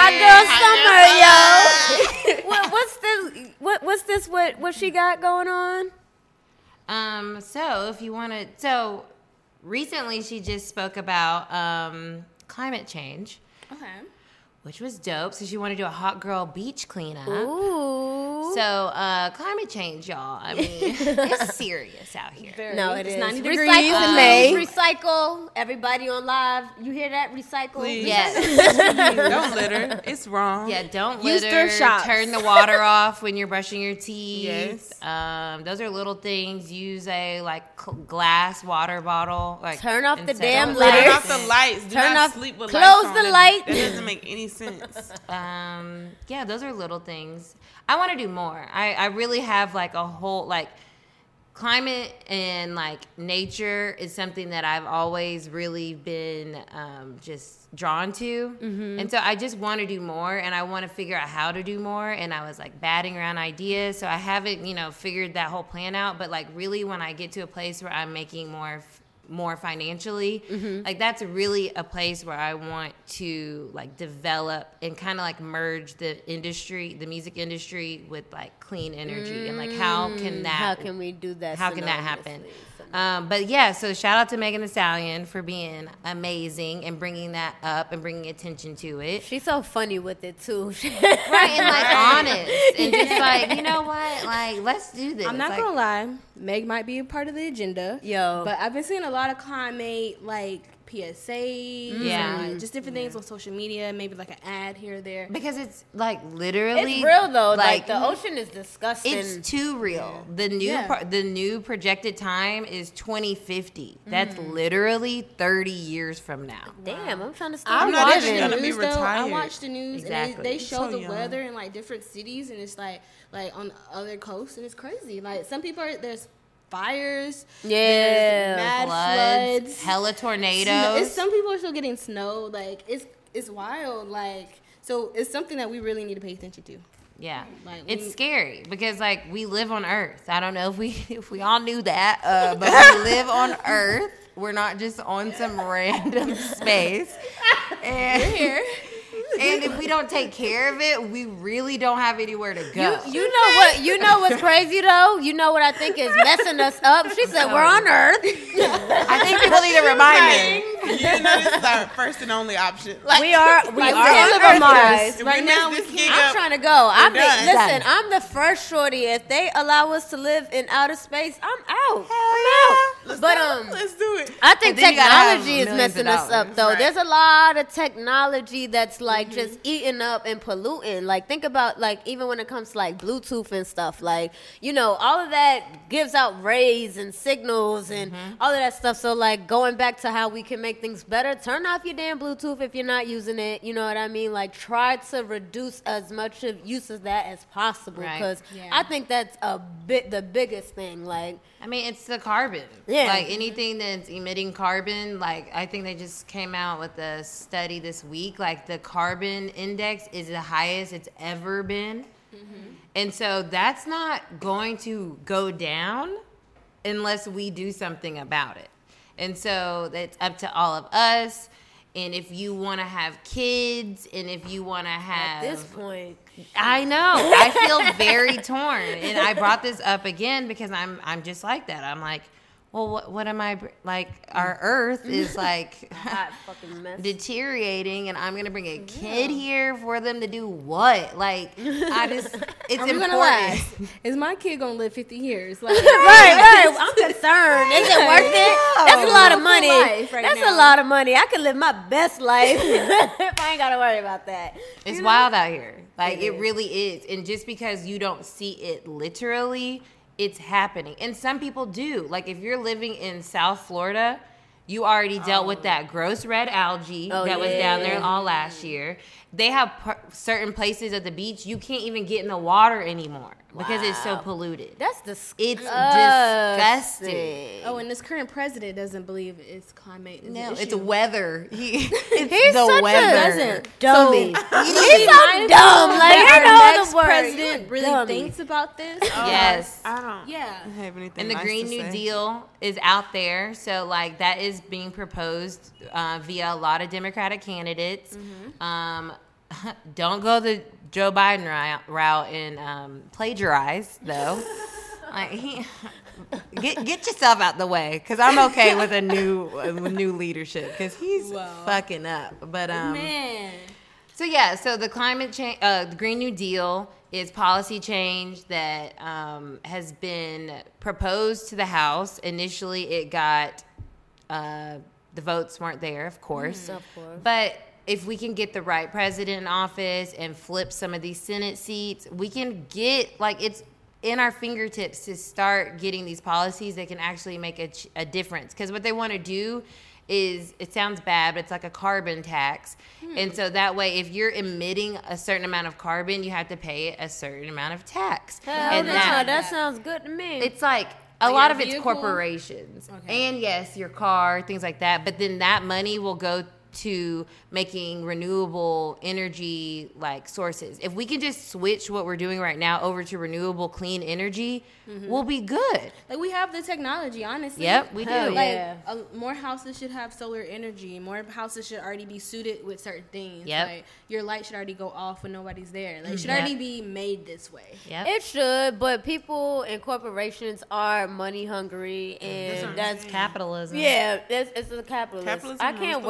Speaker 3: hot girl summer, yo. what, what's this? What, what's this? What what she got going on?
Speaker 2: Um, so if you want to, so recently she just spoke about um, climate change,
Speaker 4: Okay.
Speaker 2: which was dope. So she wanted to do a hot girl beach cleanup.
Speaker 3: Ooh.
Speaker 2: So uh, climate change, y'all. I mean, it's serious out here.
Speaker 4: Very.
Speaker 3: No, it
Speaker 4: it's
Speaker 3: is.
Speaker 4: ninety
Speaker 3: Recycle,
Speaker 4: degrees in
Speaker 3: please.
Speaker 4: May.
Speaker 3: Recycle. Everybody on live, you hear that? Recycle.
Speaker 5: Please.
Speaker 2: Yes.
Speaker 5: Don't litter. It's wrong.
Speaker 2: Yeah, don't
Speaker 4: Use
Speaker 2: litter.
Speaker 4: thrift shops.
Speaker 2: Turn the water off when you're brushing your teeth.
Speaker 5: Yes.
Speaker 2: Um, those are little things. Use a like cl- glass water bottle. Like
Speaker 3: Turn off the
Speaker 2: instead
Speaker 3: damn
Speaker 2: of
Speaker 3: litter.
Speaker 5: Turn off the lights. Do
Speaker 3: Turn
Speaker 5: not
Speaker 3: off-
Speaker 5: sleep with
Speaker 3: close
Speaker 5: lights on.
Speaker 3: the
Speaker 5: That-
Speaker 3: light.
Speaker 5: That doesn't make any sense.
Speaker 2: Um, yeah, those are little things. I want to do more. I, I really have like a whole like climate and like nature is something that I've always really been um, just drawn to.
Speaker 3: Mm-hmm.
Speaker 2: And so I just want to do more and I want to figure out how to do more. And I was like batting around ideas. So I haven't, you know, figured that whole plan out. But like really when I get to a place where I'm making more more financially,
Speaker 3: Mm-hmm.
Speaker 2: like that's really a place where I want to like develop and kind of like merge the industry, the music industry with like clean energy and like how can that
Speaker 3: Mm, How can we do that?
Speaker 2: how can that happen?
Speaker 3: synonymously?
Speaker 2: Um, but yeah, so shout out to Megan Thee Stallion for being amazing and bringing that up and bringing attention to it.
Speaker 3: She's so funny with it too.
Speaker 2: Right, and like honest and just like, you know what, like let's do this.
Speaker 4: I'm not
Speaker 2: Like,
Speaker 4: gonna lie, Meg might be a part of the agenda.
Speaker 3: Yo.
Speaker 4: But I've been seeing a lot of climate like P S As,
Speaker 2: Yeah.
Speaker 4: and, like, just different things on social media, maybe like an ad here or there.
Speaker 2: Because it's like literally
Speaker 3: It's real though. Like,
Speaker 2: Like,
Speaker 3: the ocean is disgusting.
Speaker 2: it's too real. The new
Speaker 4: Yeah.
Speaker 2: pro- the new projected time is twenty fifty. That's literally thirty years from now.
Speaker 3: Damn, I'm trying to stay
Speaker 4: I
Speaker 5: not
Speaker 4: watched
Speaker 5: even
Speaker 4: the
Speaker 5: gonna be
Speaker 4: news though. I
Speaker 5: retired.
Speaker 4: watched the news
Speaker 2: Exactly.
Speaker 4: and they, they show
Speaker 5: So
Speaker 4: the
Speaker 5: young.
Speaker 4: weather in like different cities, and it's like like on other coasts, and it's crazy. Like some people are there's fires,
Speaker 3: Yeah,
Speaker 4: there's mad
Speaker 2: Floods,
Speaker 4: floods,
Speaker 2: hella
Speaker 4: Snow-
Speaker 2: tornadoes.
Speaker 4: It's, some people are still getting snow. Like it's it's wild. Like so, it's something that we really need to pay attention to.
Speaker 2: Yeah,
Speaker 4: Like,
Speaker 2: it's
Speaker 4: we-
Speaker 2: scary because like we live on Earth. I don't know if we if we all knew that, uh, but we live on Earth. We're not just on some random space. And,
Speaker 4: We're here.
Speaker 2: and if we don't take care of it, we really don't have anywhere to go.
Speaker 3: You, you know what? You know what's crazy though? You know what I think is messing us up? She said we're on Earth.
Speaker 2: I think people need a reminder.
Speaker 5: You know, this is our first and only option. Like,
Speaker 3: We are we
Speaker 4: Like,
Speaker 3: are
Speaker 4: we
Speaker 3: on
Speaker 4: live
Speaker 3: Earth,
Speaker 4: on Mars.
Speaker 3: guys.
Speaker 5: if
Speaker 4: Right
Speaker 5: we
Speaker 4: now,
Speaker 5: miss
Speaker 4: we
Speaker 5: this gig
Speaker 3: I'm
Speaker 5: up,
Speaker 3: trying to go. I'm the,
Speaker 5: done.
Speaker 3: listen.
Speaker 2: Done.
Speaker 3: I'm the first shorty. If they allow us to live in outer space, I'm out.
Speaker 2: Hell
Speaker 3: I'm
Speaker 2: yeah.
Speaker 3: out.
Speaker 5: let's
Speaker 3: But
Speaker 5: do it.
Speaker 3: um,
Speaker 5: let's do it.
Speaker 3: I think
Speaker 2: And then you gotta have
Speaker 3: technology is
Speaker 2: millions
Speaker 3: messing
Speaker 2: of
Speaker 3: us up,
Speaker 2: dollars.
Speaker 3: though.
Speaker 5: Right.
Speaker 3: There's a lot of technology that's like just eating up and polluting. Like, think about like even when it comes to like Bluetooth and stuff. Like, you know, all of that gives out rays and signals and all of that stuff. So, like, going back to how we can make things better, turn off your damn Bluetooth if you're not using it. You know what I mean? Like, try to reduce as much of use of that as possible,
Speaker 2: Right.
Speaker 3: because
Speaker 4: Yeah.
Speaker 3: I think that's a bit the biggest thing. Like,
Speaker 2: I mean, it's the carbon.
Speaker 3: Yeah.
Speaker 2: Like anything that's emitting carbon, like I think they just came out with a study this week. Like the carbon index is the highest it's ever been. And so that's not going to go down unless we do something about it. And so it's up to all of us. And if you want to have kids, and if you want to
Speaker 3: at
Speaker 2: have
Speaker 3: this point,
Speaker 2: I know. I feel very torn, and I brought this up again because I'm I'm just like that. I'm like, well, what what am I br- like? Our Earth is like
Speaker 3: hot fucking mess.
Speaker 2: deteriorating, and I'm gonna bring a kid here for them to do what? Like, I just it's
Speaker 4: Are we
Speaker 2: important.
Speaker 4: gonna last? Is my kid gonna live fifty years? Like,
Speaker 3: Right, right. I'm concerned. Is it worth it? That's a lot of
Speaker 4: Full
Speaker 3: money.
Speaker 4: life right
Speaker 3: That's
Speaker 4: now.
Speaker 3: a lot of money. I could live my best life if I ain't gotta worry about that.
Speaker 2: It's
Speaker 3: You know?
Speaker 2: wild out here. Like
Speaker 3: It
Speaker 2: it
Speaker 3: is.
Speaker 2: really is. And just because you don't see it literally, it's happening. And some people do. Like if you're living in South Florida, you already dealt with that gross red algae
Speaker 3: Oh,
Speaker 2: that was down there
Speaker 3: yeah.
Speaker 2: all last year. They have par- certain places at the beach you can't even get in the water anymore because it's so
Speaker 3: Wow.
Speaker 2: polluted.
Speaker 3: That's disgusting.
Speaker 2: It's disgusting.
Speaker 4: oh, and this current president doesn't believe it's climate. Is
Speaker 2: No,
Speaker 4: an
Speaker 2: it's
Speaker 4: issue.
Speaker 2: weather. He, it's
Speaker 3: He's
Speaker 2: the
Speaker 3: such
Speaker 2: weather.
Speaker 3: a dummy.
Speaker 4: So,
Speaker 3: He's so dumb. Like,
Speaker 4: Our
Speaker 3: I know
Speaker 4: next
Speaker 3: the word.
Speaker 4: president
Speaker 3: You're a
Speaker 4: really
Speaker 3: dummy.
Speaker 4: thinks about this.
Speaker 2: Yes.
Speaker 5: I don't
Speaker 4: Yeah.
Speaker 5: have anything.
Speaker 2: And the
Speaker 5: nice
Speaker 2: Green
Speaker 5: to
Speaker 2: New
Speaker 5: say.
Speaker 2: Deal is out there. So, like, that is being proposed uh, via a lot of Democratic candidates. Um, don't go the Joe Biden ri- route and um, plagiarize, though. Like, he, get get yourself out the way, because I'm okay with a new uh, new leadership, because he's
Speaker 4: Wow.
Speaker 2: fucking up. But um,
Speaker 4: Man.
Speaker 2: so yeah, so the climate change, uh, the Green New Deal is policy change that um, has been proposed to the House. Initially, it got uh, the votes weren't there, of course,
Speaker 3: Of course.
Speaker 2: but if we can get the right president in office and flip some of these Senate seats, we can get like it's in our fingertips to start getting these policies that can actually make a, ch- a difference. Because what they want to do is, it sounds bad, but it's like a carbon tax. And so that way, if you're emitting a certain amount of carbon, you have to pay a certain amount of tax.
Speaker 3: Hell
Speaker 2: and
Speaker 3: no,
Speaker 2: that,
Speaker 3: that sounds good to me.
Speaker 2: it's like a
Speaker 4: Like
Speaker 2: lot
Speaker 4: your
Speaker 2: of it's
Speaker 4: vehicle?
Speaker 2: corporations.
Speaker 4: Okay.
Speaker 2: And yes, your car, things like that. But then that money will go to making renewable energy like sources. If we can just switch what we're doing right now over to renewable clean energy, we'll be good.
Speaker 4: Like we have the technology, honestly.
Speaker 2: Yep, we do.
Speaker 3: Hell
Speaker 4: Like
Speaker 3: yeah.
Speaker 4: uh, more houses should have solar energy. More houses should already be suited with certain things.
Speaker 2: Yep.
Speaker 4: Like your light should already go off when nobody's there. Like it should
Speaker 2: Yep.
Speaker 4: already be made this way.
Speaker 2: Yep.
Speaker 3: It should, but people and corporations are money hungry, and that's
Speaker 2: capitalism.
Speaker 3: yeah, it's, it's a capitalist.
Speaker 5: Capitalism
Speaker 3: I
Speaker 5: rules
Speaker 3: can't
Speaker 5: the
Speaker 3: wait till
Speaker 5: world.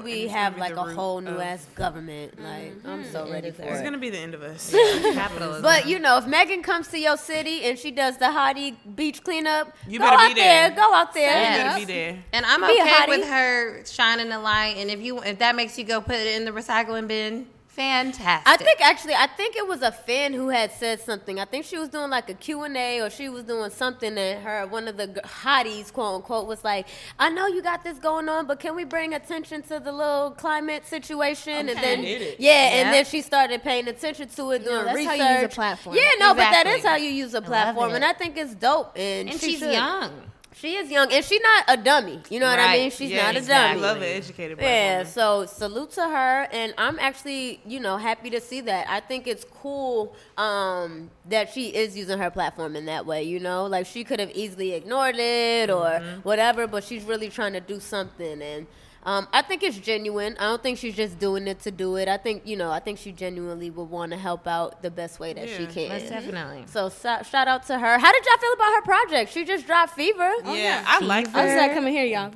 Speaker 3: we
Speaker 5: it's
Speaker 3: have
Speaker 5: gonna be
Speaker 3: like
Speaker 5: the
Speaker 3: a
Speaker 5: root
Speaker 3: whole new
Speaker 5: of-
Speaker 3: ass government. Like I'm so ready for
Speaker 5: It's
Speaker 3: it.
Speaker 5: gonna be the end of us.
Speaker 2: Capitalism.
Speaker 3: But you know, if Meghan comes to your city and she does the hottie beach cleanup,
Speaker 5: You
Speaker 3: go
Speaker 5: better be
Speaker 3: out there.
Speaker 5: there.
Speaker 3: Go out there.
Speaker 5: You
Speaker 2: Yeah.
Speaker 5: better be there.
Speaker 2: And I'm
Speaker 3: Be a
Speaker 2: okay
Speaker 3: hottie.
Speaker 2: with her shining the light. And if you if that makes you go put it in the recycling bin, fantastic.
Speaker 3: I think actually, I think it was a fan who had said something. I think she was doing like a Q and A, or she was doing something, and her one of the g- hotties, quote unquote, was like, "I know you got this going on, but can we bring attention to the little climate situation?" And then,
Speaker 5: Did it.
Speaker 3: yeah,
Speaker 2: Yeah.
Speaker 3: and then she started paying attention to it, doing
Speaker 4: that's how
Speaker 3: research.
Speaker 4: you use a platform.
Speaker 3: Yeah, no, but that
Speaker 2: Exactly.
Speaker 3: is how you use a platform,
Speaker 2: it.
Speaker 3: and I think it's dope. And,
Speaker 2: and
Speaker 3: she
Speaker 2: she's
Speaker 3: should.
Speaker 2: young.
Speaker 3: She is young, and she's not a dummy. You know what I
Speaker 2: Right.
Speaker 3: mean? She's
Speaker 5: Yeah,
Speaker 3: not a
Speaker 5: exactly.
Speaker 3: dummy.
Speaker 5: I love an educated black
Speaker 3: Yeah,
Speaker 5: woman.
Speaker 3: so salute to her, and I'm actually, you know, happy to see that. I think it's cool um, that she is using her platform in that way, you know? Like, she could have easily ignored it or
Speaker 5: Mm-hmm.
Speaker 3: whatever, but she's really trying to do something, and um, I think it's genuine. I don't think she's just doing it to do it. I think, you know, I think she genuinely would want to help out the best way that she
Speaker 5: Yeah,
Speaker 3: can.
Speaker 2: Most definitely.
Speaker 3: So, so shout out to her. How did y'all feel about her project? She just dropped Fever.
Speaker 5: Yeah, I like
Speaker 4: I was
Speaker 5: her.
Speaker 4: like, come in here, y'all.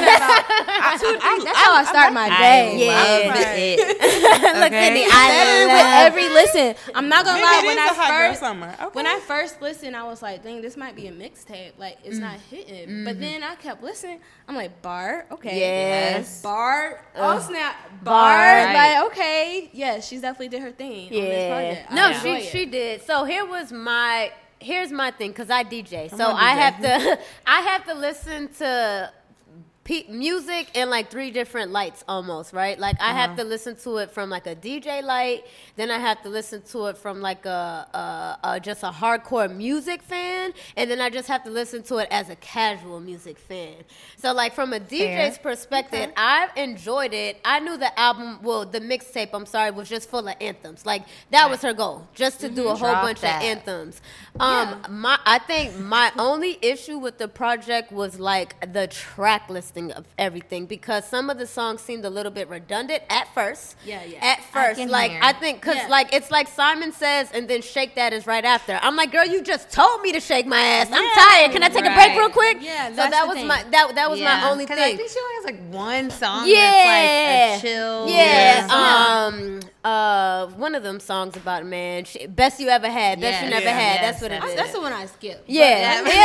Speaker 5: I, I,
Speaker 4: That's how I start my day.
Speaker 2: I
Speaker 3: Yeah.
Speaker 2: love it.
Speaker 3: Look,
Speaker 2: Okay.
Speaker 3: Cidnee,
Speaker 4: Better
Speaker 3: I
Speaker 4: with
Speaker 3: love
Speaker 4: every listen. I'm not gonna
Speaker 5: Maybe
Speaker 4: lie.
Speaker 5: it
Speaker 4: When
Speaker 5: is
Speaker 4: I
Speaker 5: a hot girl
Speaker 4: first
Speaker 5: summer. Okay.
Speaker 4: when I first listened, I was like, "Dang, this might be a mixtape. Like, it's not hitting." But then I kept listening. I'm like, "Bar, okay,
Speaker 3: Yes.
Speaker 4: bar, oh
Speaker 3: Uh,
Speaker 4: snap,
Speaker 3: bar.
Speaker 4: bar,
Speaker 2: Right.
Speaker 4: like, okay, yeah, she's definitely did her thing on this project. I
Speaker 3: No,
Speaker 4: enjoy
Speaker 3: she
Speaker 4: it.
Speaker 3: she did. So here was my here's my thing, because I D J. So
Speaker 5: on,
Speaker 3: I
Speaker 5: D J.
Speaker 3: have to I have to listen to pe- music in like three different lights almost, right? Like I have to listen to it from like a D J light, then I have to listen to it from like a, a, a just a hardcore music fan, and then I just have to listen to it as a casual music fan. So like from a D J's perspective, I enjoyed it. I knew the album, well, the mixtape, I'm sorry, was just full of anthems. Like that was her goal, just to do a whole
Speaker 2: Drop
Speaker 3: bunch
Speaker 2: that.
Speaker 3: of anthems. Um, my I think my only issue with the project was like the track listing of everything, because some of the songs seemed a little bit redundant at first.
Speaker 4: Yeah, yeah.
Speaker 3: At first,
Speaker 2: can
Speaker 3: like
Speaker 2: hear.
Speaker 3: I think, cause
Speaker 4: Yeah.
Speaker 3: like it's like Simon Says, and then Shake That is right after. I'm like, girl, you just told me to shake my ass. I'm tired. Can I take a break
Speaker 2: right.
Speaker 3: real quick?
Speaker 4: Yeah,
Speaker 3: So
Speaker 4: that's
Speaker 3: that
Speaker 4: the
Speaker 3: was
Speaker 4: thing.
Speaker 3: my that that was my
Speaker 2: Yeah.
Speaker 3: only
Speaker 2: 'Cause
Speaker 3: thing.
Speaker 2: I think she only has like one song
Speaker 3: Yeah.
Speaker 2: that's like a chill.
Speaker 3: Yeah,
Speaker 2: song.
Speaker 3: um, uh, one of them songs about a man. She, best you ever had, best
Speaker 2: Yeah.
Speaker 3: you never
Speaker 2: Yeah.
Speaker 3: had.
Speaker 2: Yes,
Speaker 3: That's what it
Speaker 2: that's
Speaker 3: is.
Speaker 4: That's the one I skipped.
Speaker 3: yeah,
Speaker 2: But-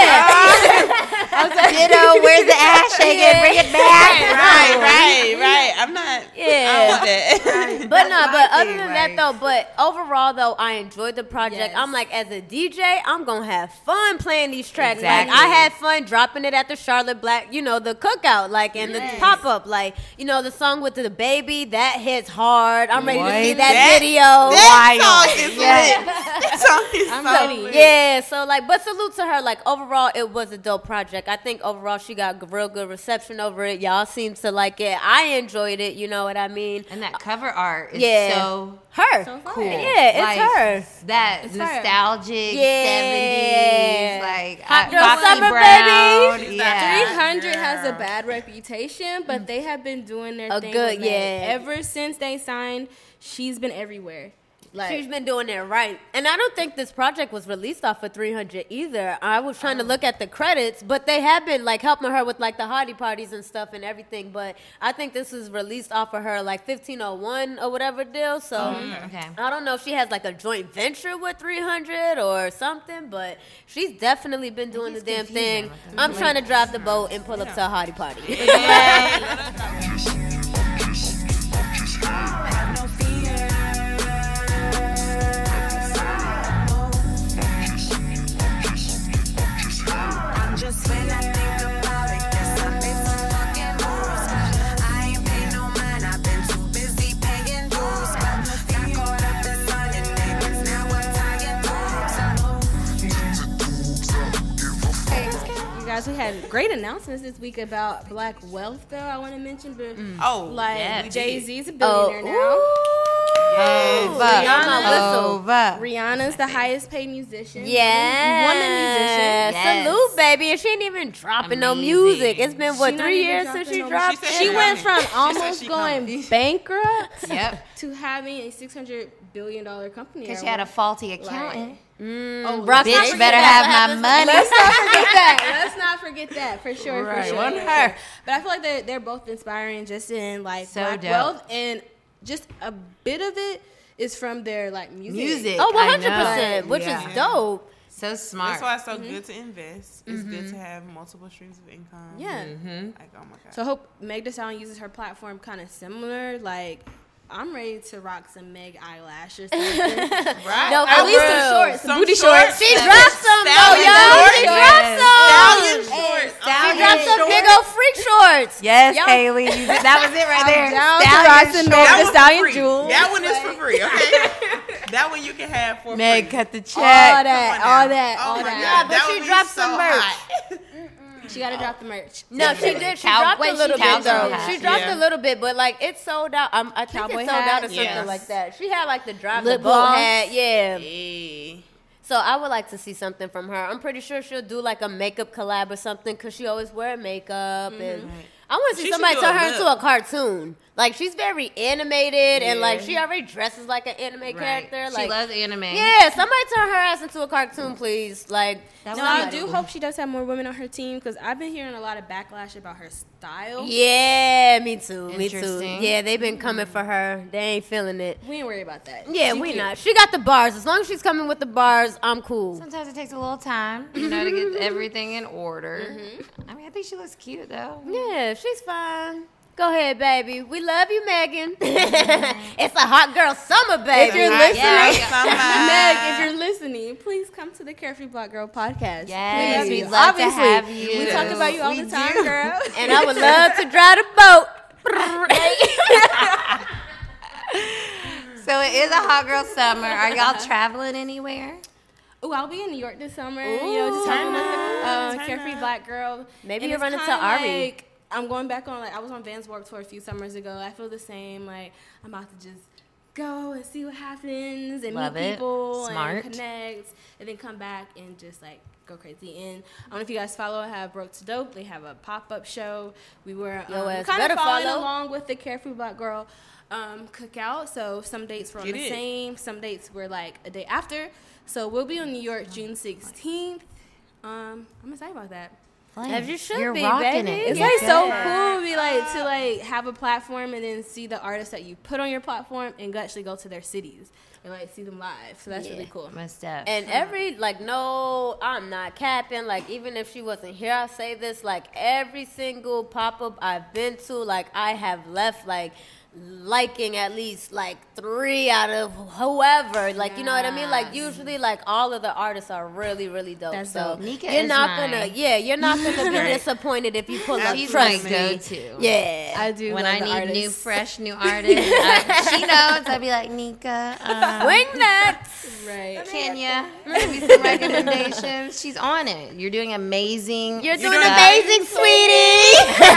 Speaker 3: yeah,
Speaker 2: Ditto, where's the ass shaking?
Speaker 3: Yeah.
Speaker 2: Bring it back.
Speaker 5: right, right, right. I'm not.
Speaker 3: Yeah.
Speaker 5: I don't want that.
Speaker 3: But no,
Speaker 2: my
Speaker 3: but other
Speaker 2: thing,
Speaker 3: than
Speaker 2: like-
Speaker 3: that though, but overall though, I enjoyed the project.
Speaker 4: Yes.
Speaker 3: I'm like, as a D J, I'm gonna have fun playing these tracks.
Speaker 2: Exactly.
Speaker 3: Like I had fun dropping it at the Charlotte Black, you know, the cookout, like and the pop up, like you know, the song with the baby that hits hard. I'm ready to see
Speaker 2: What?
Speaker 3: that,
Speaker 5: That-
Speaker 3: video.
Speaker 5: That song is lit. That song is
Speaker 4: I'm
Speaker 5: so
Speaker 4: ready.
Speaker 5: lit.
Speaker 3: Yeah, so like, but salute to her. Like overall, it was a dope project. I think overall she got g- real good reception over it. Y'all seem to like it. I enjoyed it. You know what I mean?
Speaker 2: And that cover art is
Speaker 3: Yeah.
Speaker 2: so
Speaker 3: Her.
Speaker 4: So
Speaker 2: cool.
Speaker 3: Yeah, it's
Speaker 2: Like,
Speaker 3: her.
Speaker 2: That
Speaker 4: It's fire.
Speaker 2: nostalgic
Speaker 3: Yeah.
Speaker 2: seventies, like
Speaker 3: Hot
Speaker 2: uh,
Speaker 3: girl
Speaker 2: Foxy
Speaker 3: summer,
Speaker 2: Brown.
Speaker 3: baby.
Speaker 2: Yeah.
Speaker 4: three hundred has a bad reputation, but they have been doing their
Speaker 3: A
Speaker 4: thing.
Speaker 3: good-
Speaker 4: with Meg.
Speaker 3: yeah.
Speaker 4: Ever since they signed, she's been everywhere. Like,
Speaker 3: She's been doing it right. And I don't think this project was released off of three hundred either. I was trying to look at the credits, but they have been like helping her with like the hottie parties and stuff and everything. But I think this was released off of her like fifteen oh one or whatever deal. So
Speaker 2: Okay.
Speaker 3: I don't know if she has like a joint venture with three hundred or something, but she's definitely been doing the
Speaker 2: It's
Speaker 3: damn
Speaker 2: confusing
Speaker 3: thing.
Speaker 2: with the
Speaker 3: I'm trying to drive the boat and pull up to a hottie party.
Speaker 7: Just when I think about it, guess I made some fucking moves. I ain't paid no mind, I've been too busy paying dues. Got caught up in running niggas, now I'm tying
Speaker 4: you guys, we had great announcements this week about Black wealth, though. I want to mention, but
Speaker 5: Oh,
Speaker 4: like
Speaker 2: yeah.
Speaker 4: Jay Z's a
Speaker 3: Oh,
Speaker 4: billionaire now.
Speaker 2: Over.
Speaker 3: Rihanna,
Speaker 2: Over.
Speaker 4: Rihanna's the highest paid musician.
Speaker 3: Yeah.
Speaker 4: Woman musician.
Speaker 2: Yes.
Speaker 3: Salute, baby. And she ain't even dropping no
Speaker 2: Amazing.
Speaker 3: music. It's been, what,
Speaker 4: She not
Speaker 3: three
Speaker 4: even
Speaker 3: years
Speaker 4: dropping
Speaker 3: since she
Speaker 4: no
Speaker 3: dropped
Speaker 5: music.
Speaker 3: it?
Speaker 5: She
Speaker 4: She
Speaker 5: said
Speaker 4: went from
Speaker 5: said
Speaker 4: almost
Speaker 5: she
Speaker 4: going
Speaker 5: coming.
Speaker 4: bankrupt
Speaker 2: Yep.
Speaker 4: to having a six hundred billion dollar company.
Speaker 2: Because
Speaker 4: or
Speaker 2: she had a
Speaker 4: what.
Speaker 2: faulty accountant.
Speaker 4: Like,
Speaker 3: Mm,
Speaker 4: oh,
Speaker 3: Rock
Speaker 2: Bitch
Speaker 3: Paper
Speaker 2: better
Speaker 3: Scissors,
Speaker 2: have
Speaker 3: that's
Speaker 2: my
Speaker 3: what
Speaker 2: money.
Speaker 4: Let's not forget that. Let's not forget that for sure.
Speaker 2: Right,
Speaker 4: for sure.
Speaker 2: one
Speaker 4: for
Speaker 2: her.
Speaker 4: sure. But I feel like they're they're both inspiring, just in like
Speaker 2: So
Speaker 4: black
Speaker 2: dope.
Speaker 4: wealth, and just a bit of it is from their like music.
Speaker 2: Music.
Speaker 3: Oh,
Speaker 2: I
Speaker 3: one hundred
Speaker 2: know.
Speaker 3: percent, which
Speaker 2: Yeah.
Speaker 3: is dope.
Speaker 2: So smart.
Speaker 5: That's why it's so good to invest. It's good to have multiple streams of income.
Speaker 4: Yeah.
Speaker 5: Like, oh my god.
Speaker 4: So I hope Meg Thee Stallion uses her platform kind of similar. Like, I'm ready to rock some Meg eyelashes.
Speaker 3: No,
Speaker 4: At
Speaker 3: for
Speaker 4: least some
Speaker 3: real.
Speaker 4: shorts, some
Speaker 5: Some
Speaker 4: booty
Speaker 5: shorts.
Speaker 4: shorts.
Speaker 3: She dropped some though,
Speaker 5: Stallion
Speaker 3: y'all.
Speaker 5: shorts.
Speaker 3: She
Speaker 2: Yes.
Speaker 3: dropped some.
Speaker 5: Stallion shorts.
Speaker 3: She
Speaker 2: Stallion
Speaker 3: dropped some
Speaker 2: shorts.
Speaker 3: big old freak shorts.
Speaker 2: Yes,
Speaker 3: Y'all-
Speaker 2: Haley. You, that was it right there.
Speaker 4: down to
Speaker 2: Stallion
Speaker 4: rock some
Speaker 2: shorts.
Speaker 4: Meg
Speaker 5: That
Speaker 4: Thee
Speaker 5: one's
Speaker 4: Stallion
Speaker 5: for free.
Speaker 4: jewels.
Speaker 5: That one is for free, okay? That one you can have for
Speaker 2: Meg,
Speaker 5: free.
Speaker 2: cut the check.
Speaker 4: All that,
Speaker 5: Come on
Speaker 4: all
Speaker 5: now.
Speaker 4: that,
Speaker 5: Oh
Speaker 4: all
Speaker 5: my
Speaker 4: that.
Speaker 3: Yeah,
Speaker 5: God,
Speaker 3: but
Speaker 5: that
Speaker 3: she
Speaker 5: would be
Speaker 3: dropped
Speaker 5: so
Speaker 3: some merch.
Speaker 5: hot.
Speaker 4: She got to drop the merch.
Speaker 3: No, she did. She
Speaker 2: Cow-
Speaker 3: dropped
Speaker 2: wait,
Speaker 3: a little
Speaker 2: she
Speaker 3: bit
Speaker 2: cowboy
Speaker 3: though.
Speaker 2: hat.
Speaker 3: She dropped
Speaker 5: Yeah.
Speaker 3: a little bit, but like it sold out. Um, I think
Speaker 4: Cowboy
Speaker 3: it sold out or
Speaker 4: hat?
Speaker 3: something
Speaker 5: Yes.
Speaker 3: like that. She had like the drop
Speaker 4: Lip
Speaker 3: the boat
Speaker 4: gloss?
Speaker 3: hat. Yeah.
Speaker 5: Hey.
Speaker 3: So I would like to see something from her. I'm pretty sure she'll do like a makeup collab or something because she always wear makeup and. I want to see
Speaker 5: She should
Speaker 3: somebody
Speaker 5: do
Speaker 3: turn
Speaker 5: a
Speaker 3: her
Speaker 5: look.
Speaker 3: into a cartoon. Like she's very animated and like
Speaker 5: Yeah.
Speaker 3: she already dresses like an anime character. Like
Speaker 2: she loves anime.
Speaker 3: yeah, somebody turn her ass into a cartoon, please. Like
Speaker 2: That
Speaker 4: No,
Speaker 2: was
Speaker 4: I
Speaker 2: somebody.
Speaker 4: do hope she does have more women on her team because I've been hearing a lot of backlash about her style.
Speaker 3: yeah, me too, me too.
Speaker 2: Interesting.
Speaker 3: Yeah, they've been coming for her. They ain't feeling it.
Speaker 4: We ain't worried about that.
Speaker 3: Yeah,
Speaker 4: She
Speaker 3: we
Speaker 4: cute.
Speaker 3: not. She got the bars. As long as she's coming with the bars, I'm cool.
Speaker 2: Sometimes it takes a little time, you know, to get everything in order. I mean, I think she looks cute though.
Speaker 3: Yeah, she's fine. Go ahead, baby. We love you, Megan. It's a hot girl summer, baby.
Speaker 4: If you're
Speaker 5: Hot
Speaker 4: listening,
Speaker 5: girl summer.
Speaker 4: Meg, if you're listening, please come to the Carefree Black Girl podcast.
Speaker 2: Yes,
Speaker 4: we
Speaker 2: we'd
Speaker 4: love,
Speaker 2: love to
Speaker 4: Obviously,
Speaker 2: have you.
Speaker 4: We talk about you all
Speaker 5: We
Speaker 4: the time,
Speaker 5: do.
Speaker 4: girl.
Speaker 3: And I would love to drive the boat.
Speaker 2: So it is a hot girl summer. Are y'all traveling anywhere?
Speaker 4: Ooh, I'll be in New York this summer. you know, just
Speaker 3: Ooh.
Speaker 4: hanging with the uh,
Speaker 5: Turn
Speaker 4: Carefree
Speaker 5: up.
Speaker 4: Black Girl.
Speaker 3: Maybe
Speaker 4: And
Speaker 3: you'll
Speaker 4: it's
Speaker 3: run into
Speaker 4: kinda
Speaker 3: Ari.
Speaker 4: Like, I'm going back on, like, I was on Vans Warped Tour a few summers ago. I feel the same. Like, I'm about to just go and see what happens and
Speaker 2: Love
Speaker 4: meet
Speaker 2: it.
Speaker 4: people
Speaker 2: Smart.
Speaker 4: and connect and then come back and just, like, go crazy. And I don't know if you guys follow, I have Broke to Dope. They have a pop-up show. We were
Speaker 3: Yo
Speaker 4: um,
Speaker 3: ass
Speaker 4: kind
Speaker 3: better
Speaker 4: of following
Speaker 3: follow.
Speaker 4: along with the Carefree Black Girl um, cookout. So some dates were on
Speaker 5: Get
Speaker 4: the
Speaker 5: it.
Speaker 4: same. Some dates were, like, a day after. So we'll be in New York June sixteenth. Um, I'm excited about that.
Speaker 3: As you should
Speaker 2: You're
Speaker 3: be,
Speaker 2: rocking
Speaker 3: baby.
Speaker 2: it.
Speaker 4: It's
Speaker 3: Yeah.
Speaker 4: like so cool to be like to like have a platform and then see the artists that you put on your platform and go actually go to their cities and like see them live. So that's
Speaker 3: Yeah.
Speaker 4: really cool.
Speaker 2: Must have.
Speaker 3: And every, like, no, I'm not capping. Like, even if she wasn't here, I'll say this. Like, every single pop-up I've been to, like, I have left, like, liking at least, like, three out of whoever. Like, you know what I mean? Like, usually, like, all of the artists are really, really dope.
Speaker 4: That's
Speaker 3: so,
Speaker 4: dope.
Speaker 2: Nika
Speaker 3: you're
Speaker 2: is
Speaker 3: not
Speaker 2: mine.
Speaker 3: gonna, yeah, you're not gonna be
Speaker 5: Right.
Speaker 3: disappointed if you pull up.
Speaker 2: She's
Speaker 3: Trust
Speaker 2: my
Speaker 3: me.
Speaker 2: go-to.
Speaker 3: Yeah.
Speaker 4: I do
Speaker 2: when
Speaker 4: love
Speaker 2: I
Speaker 4: the
Speaker 2: need
Speaker 4: artists.
Speaker 2: new, fresh, new artists, I, she knows. I'd be like, Nika, um,
Speaker 3: Wing nuts.
Speaker 4: right.
Speaker 2: Kenya, give me some recommendations. She's on it. You're doing amazing.
Speaker 3: You're doing
Speaker 2: stuff.
Speaker 3: amazing, sweetie.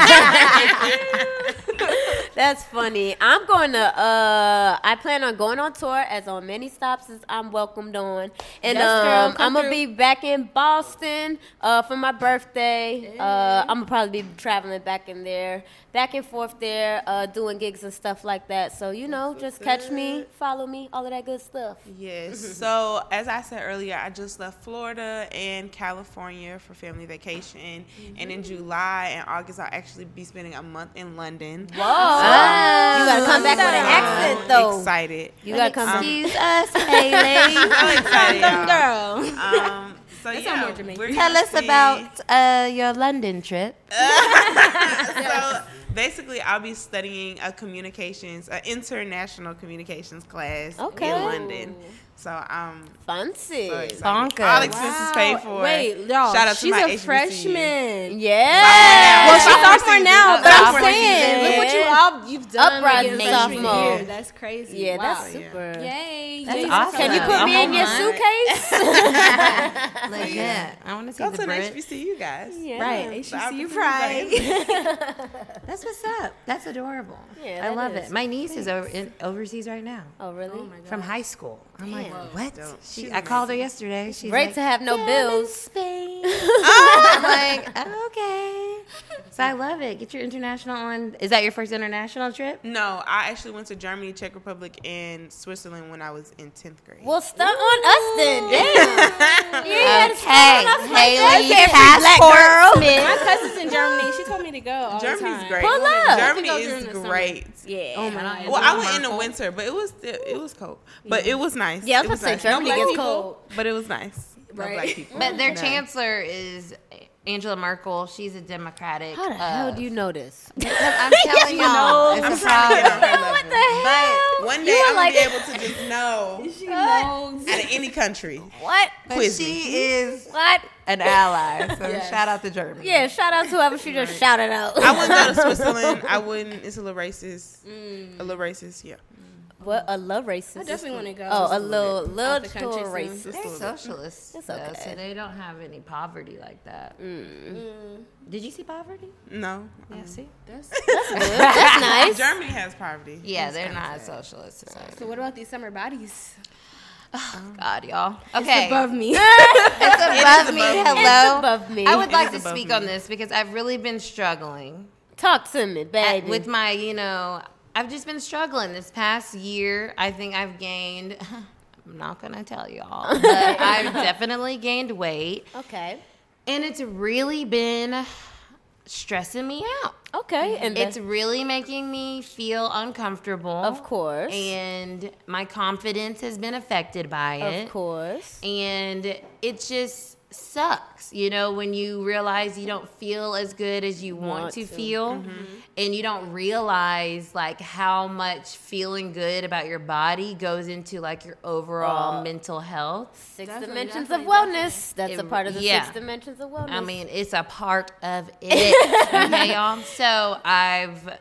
Speaker 3: That's funny. I'm going to, uh, I plan on going on tour as on many stops as I'm welcomed on. And
Speaker 4: Yes, girl,
Speaker 3: um,
Speaker 4: come
Speaker 3: I'm going to
Speaker 4: through.
Speaker 3: be back in Boston uh, for my birthday. Uh, I'm going to probably be traveling back in there, back and forth there, uh, doing gigs and stuff like that. So, you know, just catch me, follow me, all of that good stuff.
Speaker 5: Yes. So as I said earlier, I just left Florida and California for family vacation, and in July and August I'll actually be spending a month in London.
Speaker 3: Whoa. You got to come back with an accent, though.
Speaker 5: Excited.
Speaker 3: You got to come back.
Speaker 2: Excuse us, Haley.
Speaker 5: So excited, y'all.
Speaker 4: Girl.
Speaker 5: Um, so
Speaker 4: That sound
Speaker 5: yeah,
Speaker 4: more Jamaican.
Speaker 5: we're
Speaker 2: Tell
Speaker 5: gonna
Speaker 2: us
Speaker 5: see-
Speaker 2: about uh, your London trip.
Speaker 5: So basically, I'll be studying a communications, an international communications class
Speaker 3: Okay.
Speaker 5: in London. So I'm
Speaker 3: Fancy.
Speaker 5: so excited.
Speaker 2: Bonkers.
Speaker 5: All expenses
Speaker 4: Wow.
Speaker 5: paid for.
Speaker 4: Wait, y'all.
Speaker 5: Shout out to
Speaker 4: she's
Speaker 5: my
Speaker 4: a
Speaker 5: H B C U.
Speaker 4: freshman.
Speaker 3: Yeah.
Speaker 4: Well, she's
Speaker 5: Sophomore
Speaker 4: sophomore
Speaker 5: season.
Speaker 4: now, but I'm
Speaker 5: Sophomore
Speaker 4: saying,
Speaker 5: season.
Speaker 4: look what you all you've done.
Speaker 3: Uprising
Speaker 4: like, in freshman
Speaker 3: sophomore.
Speaker 4: year. That's crazy.
Speaker 3: Yeah,
Speaker 4: wow.
Speaker 3: that's super.
Speaker 4: Yay!
Speaker 2: That's
Speaker 4: Yay.
Speaker 2: awesome.
Speaker 3: Can you put
Speaker 2: A
Speaker 3: me
Speaker 2: whole
Speaker 3: in your
Speaker 2: month?
Speaker 3: suitcase?
Speaker 2: Legit. I want to see
Speaker 5: Go
Speaker 2: the
Speaker 5: to an
Speaker 2: Brit.
Speaker 5: H B C U, guys.
Speaker 3: Yeah.
Speaker 4: Right,
Speaker 5: The
Speaker 4: H B C U
Speaker 5: opportunities
Speaker 4: pride.
Speaker 2: That's what's up. That's adorable.
Speaker 3: Yeah,
Speaker 2: I
Speaker 3: that
Speaker 2: love
Speaker 3: is.
Speaker 2: it. My niece is over in, overseas right now
Speaker 3: Oh, really?
Speaker 4: Oh my god.
Speaker 2: from high school. I'm like, what?
Speaker 5: Dope.
Speaker 2: She,
Speaker 5: She's
Speaker 2: I called her yesterday. She's
Speaker 3: Great
Speaker 2: like,
Speaker 3: to have no
Speaker 2: "Yeah, I'm
Speaker 3: bills."
Speaker 2: in Spain. I'm like, okay. So I love it. Get your international on. Is that your first international trip?
Speaker 5: No, I actually went to Germany, Czech Republic, and Switzerland when I was in tenth grade.
Speaker 3: Well, stunt on us then. Damn. You had to stunt
Speaker 2: Okay,
Speaker 3: on us like
Speaker 2: Haley,
Speaker 3: that.
Speaker 2: passport.
Speaker 4: My cousin's in Germany. She told me to go all the
Speaker 5: Germany's
Speaker 4: time.
Speaker 5: great.
Speaker 3: Pull up.
Speaker 5: Germany
Speaker 4: I could go during
Speaker 5: is
Speaker 4: the summer.
Speaker 5: great.
Speaker 3: Yeah.
Speaker 4: Oh my god.
Speaker 5: Well, I went in the winter, but it was still, it was cold. But it was nice.
Speaker 3: Yeah, I was
Speaker 5: it was
Speaker 3: about to say,
Speaker 5: nice.
Speaker 3: Germany
Speaker 5: no black
Speaker 3: gets
Speaker 5: people,
Speaker 3: cold.
Speaker 5: but it was nice. No
Speaker 4: Right.
Speaker 5: black people.
Speaker 2: But their
Speaker 5: No.
Speaker 2: chancellor is Angela Merkel. She's a Democratic.
Speaker 3: How the
Speaker 2: uh,
Speaker 3: hell do you know this?
Speaker 2: I'm telling y'all,
Speaker 5: I'm
Speaker 2: it's a
Speaker 5: trying to get on
Speaker 2: problem.
Speaker 5: her level.
Speaker 2: But
Speaker 5: One
Speaker 3: You
Speaker 5: day
Speaker 3: were
Speaker 5: I'm
Speaker 3: like-
Speaker 5: gonna be able to just know
Speaker 4: She knows.
Speaker 5: out of any country.
Speaker 3: What?
Speaker 2: But
Speaker 5: Quiz
Speaker 2: she
Speaker 5: me.
Speaker 2: is
Speaker 3: What?
Speaker 2: an ally. So
Speaker 4: Yes.
Speaker 2: shout out to Germany.
Speaker 3: Yeah, shout out to whoever she just shouted out.
Speaker 5: I wouldn't go to Switzerland. I wouldn't. It's a little racist. A little racist. Yeah.
Speaker 3: What? A love racist.
Speaker 4: I definitely want to go.
Speaker 3: Oh, a little, little,
Speaker 4: Out the country
Speaker 3: little
Speaker 4: soon.
Speaker 3: racist.
Speaker 2: They're socialists,
Speaker 3: It's
Speaker 2: though,
Speaker 3: okay.
Speaker 2: so they don't have any poverty like that. Did you see poverty?
Speaker 5: No.
Speaker 2: Yeah, see?
Speaker 4: That's,
Speaker 3: That's nice.
Speaker 5: Germany has poverty.
Speaker 2: Yeah,
Speaker 5: It's
Speaker 2: they're
Speaker 5: kinda
Speaker 2: not
Speaker 5: sad.
Speaker 2: socialist society.
Speaker 4: so what about these summer bodies?
Speaker 2: God, y'all. Okay.
Speaker 4: It's above me.
Speaker 2: It's above me.
Speaker 5: above me.
Speaker 2: Hello.
Speaker 3: It's above me.
Speaker 2: I would
Speaker 5: It
Speaker 2: like
Speaker 5: is
Speaker 2: to
Speaker 5: above
Speaker 2: speak
Speaker 5: me.
Speaker 2: on this because I've really been struggling
Speaker 3: Talk to me,
Speaker 2: at-
Speaker 3: baby.
Speaker 2: with my, you know, I've just been struggling this past year. I think I've gained, I'm not going to tell y'all, but I've definitely gained weight.
Speaker 3: Okay.
Speaker 2: And it's really been stressing me out.
Speaker 3: Okay. And
Speaker 2: It's
Speaker 3: that's,
Speaker 2: really making me feel uncomfortable.
Speaker 3: of course.
Speaker 2: And my confidence has been affected by it.
Speaker 3: Of course.
Speaker 2: And it just sucks, you know, when you realize you don't feel as good as you want,
Speaker 3: Want
Speaker 2: to,
Speaker 3: to.
Speaker 2: feel, and you don't realize like how much feeling good about your body goes into like your overall
Speaker 3: Uh,
Speaker 2: mental health.
Speaker 3: Six
Speaker 4: Definitely,
Speaker 3: dimensions
Speaker 4: definitely,
Speaker 3: of wellness. That's
Speaker 2: It-
Speaker 3: a part of the
Speaker 2: yeah.
Speaker 3: six dimensions of wellness.
Speaker 2: I mean, it's a part of it. Okay, y'all. So I've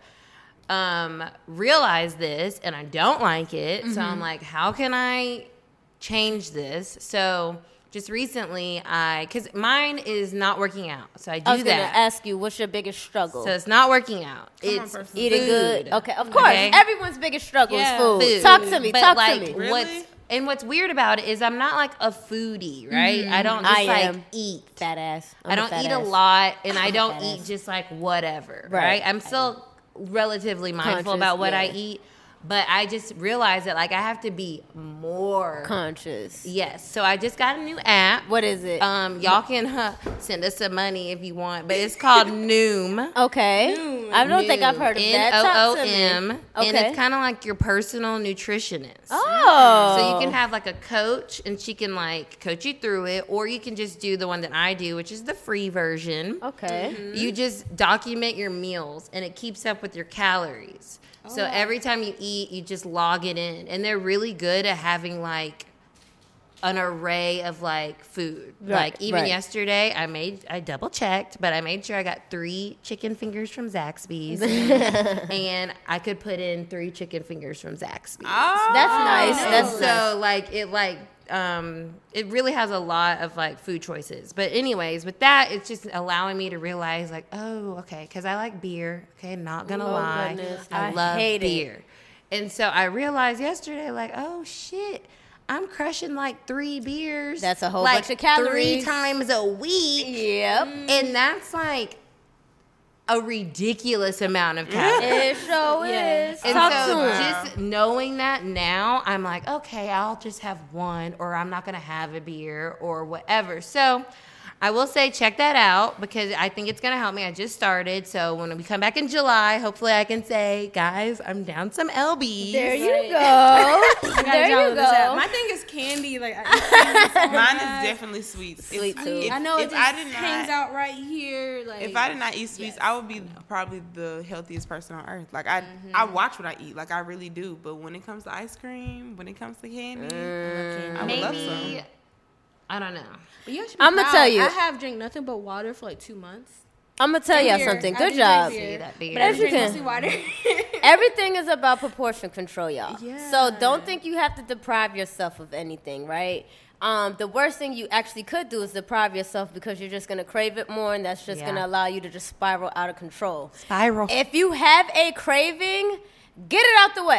Speaker 2: um, realized this, and I don't like it. So
Speaker 3: Mm-hmm.
Speaker 2: I'm like, how can I change this? So just recently, I because mine is not working out. So I do
Speaker 3: I was gonna
Speaker 2: that.
Speaker 3: ask you, what's your biggest struggle?
Speaker 2: So it's not working out.
Speaker 5: Come on,
Speaker 2: it's
Speaker 5: person.
Speaker 3: Eating
Speaker 2: food.
Speaker 3: good. Okay, of course.
Speaker 2: Okay?
Speaker 3: Everyone's biggest struggle
Speaker 4: Yeah,
Speaker 3: is food.
Speaker 2: Food.
Speaker 3: Talk to me.
Speaker 2: But
Speaker 3: Talk
Speaker 2: like,
Speaker 3: to me.
Speaker 5: Really?
Speaker 2: What's and what's weird about it is I'm not like a foodie, right? I don't just
Speaker 3: I
Speaker 2: like
Speaker 3: am.
Speaker 2: eat.
Speaker 3: Fat ass. I'm
Speaker 2: I don't
Speaker 3: fat
Speaker 2: eat
Speaker 3: ass.
Speaker 2: a lot, and I
Speaker 3: I'm a
Speaker 2: don't
Speaker 3: fat
Speaker 2: eat
Speaker 3: ass.
Speaker 2: just like whatever,
Speaker 3: Right.
Speaker 2: right? I'm still relatively mindful
Speaker 3: Conscious,
Speaker 2: about what I
Speaker 3: yeah.
Speaker 2: eat, but I just realized that like I have to be more
Speaker 3: Conscious.
Speaker 2: Yes, so I just got a new app.
Speaker 3: What is it?
Speaker 2: Um, y'all can huh, send us some money if you want, but it's called Noom.
Speaker 3: okay. I don't think I've heard of that.
Speaker 2: N O O
Speaker 3: Talk to me.
Speaker 2: M, and
Speaker 3: Okay.
Speaker 2: it's kind of like your personal nutritionist.
Speaker 3: Oh.
Speaker 2: So you can have like a coach, and she can like coach you through it, or you can just do the one that I do, which is the free version.
Speaker 3: Okay.
Speaker 2: You just document your meals, and it keeps up with your calories. So every time you eat, you just log it in, and they're really good at having like an array of like food.
Speaker 3: Right,
Speaker 2: like even
Speaker 3: right.
Speaker 2: yesterday, I made I double checked, but I made sure I got three chicken fingers from Zaxby's, and I could put in three chicken fingers from Zaxby's.
Speaker 5: Oh,
Speaker 3: That's nice.
Speaker 2: And
Speaker 3: That's
Speaker 2: so
Speaker 3: nice.
Speaker 2: like it like um it really has a lot of like food choices. But anyways, with that, it's just allowing me to realize like, oh, okay, because I like beer. Okay, not gonna
Speaker 3: Oh,
Speaker 2: lie,
Speaker 3: goodness.
Speaker 2: I,
Speaker 3: I
Speaker 2: love
Speaker 3: hate it.
Speaker 2: beer. And so I realized yesterday, like, oh shit, I'm crushing like three beers.
Speaker 3: That's a whole
Speaker 2: like,
Speaker 3: bunch of calories.
Speaker 2: three times a week.
Speaker 3: Yep.
Speaker 2: And that's like a ridiculous amount of calories.
Speaker 3: It sure
Speaker 4: Yeah.
Speaker 3: is.
Speaker 2: And
Speaker 3: Talk
Speaker 2: so
Speaker 3: to 'em.
Speaker 2: just knowing that now, I'm like, okay, I'll just have one, or I'm not going to have a beer or whatever. So I will say check that out because I think it's going to help me. I just started. So when we come back in July, hopefully I can say, guys, I'm down some L Bs.
Speaker 3: There you
Speaker 4: Right.
Speaker 3: go.
Speaker 4: I gotta
Speaker 3: There you
Speaker 4: download this app.
Speaker 3: go.
Speaker 4: My thing is candy. Like I eat candy so
Speaker 5: Mine
Speaker 4: bad.
Speaker 5: is definitely sweets.
Speaker 3: Sweet
Speaker 5: If-
Speaker 3: too.
Speaker 5: If,
Speaker 4: I know it
Speaker 5: if
Speaker 4: just
Speaker 5: I did
Speaker 4: hangs
Speaker 5: not,
Speaker 4: out right here. Like
Speaker 5: if I did not eat sweets,
Speaker 4: Yes.
Speaker 5: I would be probably the healthiest person on earth. Like I, I watch what I eat. Like I really do. But when it comes to ice cream, when it comes to candy, I would love some.
Speaker 2: Maybe, I don't know.
Speaker 4: But you should be
Speaker 3: I'ma
Speaker 4: proud.
Speaker 3: tell you.
Speaker 4: I have drank nothing but water for like two months.
Speaker 3: I'm gonna tell y'all
Speaker 4: Beer.
Speaker 3: something.
Speaker 4: I
Speaker 3: Good
Speaker 4: do
Speaker 3: job.
Speaker 4: drink beer,
Speaker 2: See that beer.
Speaker 4: But I
Speaker 3: As you
Speaker 4: drink
Speaker 3: can.
Speaker 4: mostly water.
Speaker 3: Everything is about proportion control, y'all.
Speaker 4: Yeah.
Speaker 3: So don't think you have to deprive yourself of anything, right? Um, the worst thing you actually could do is deprive yourself because you're just gonna crave it more, and that's just
Speaker 2: Yeah.
Speaker 3: gonna allow you to just spiral out of control.
Speaker 2: Spiral.
Speaker 3: If you have a craving, get it out the way.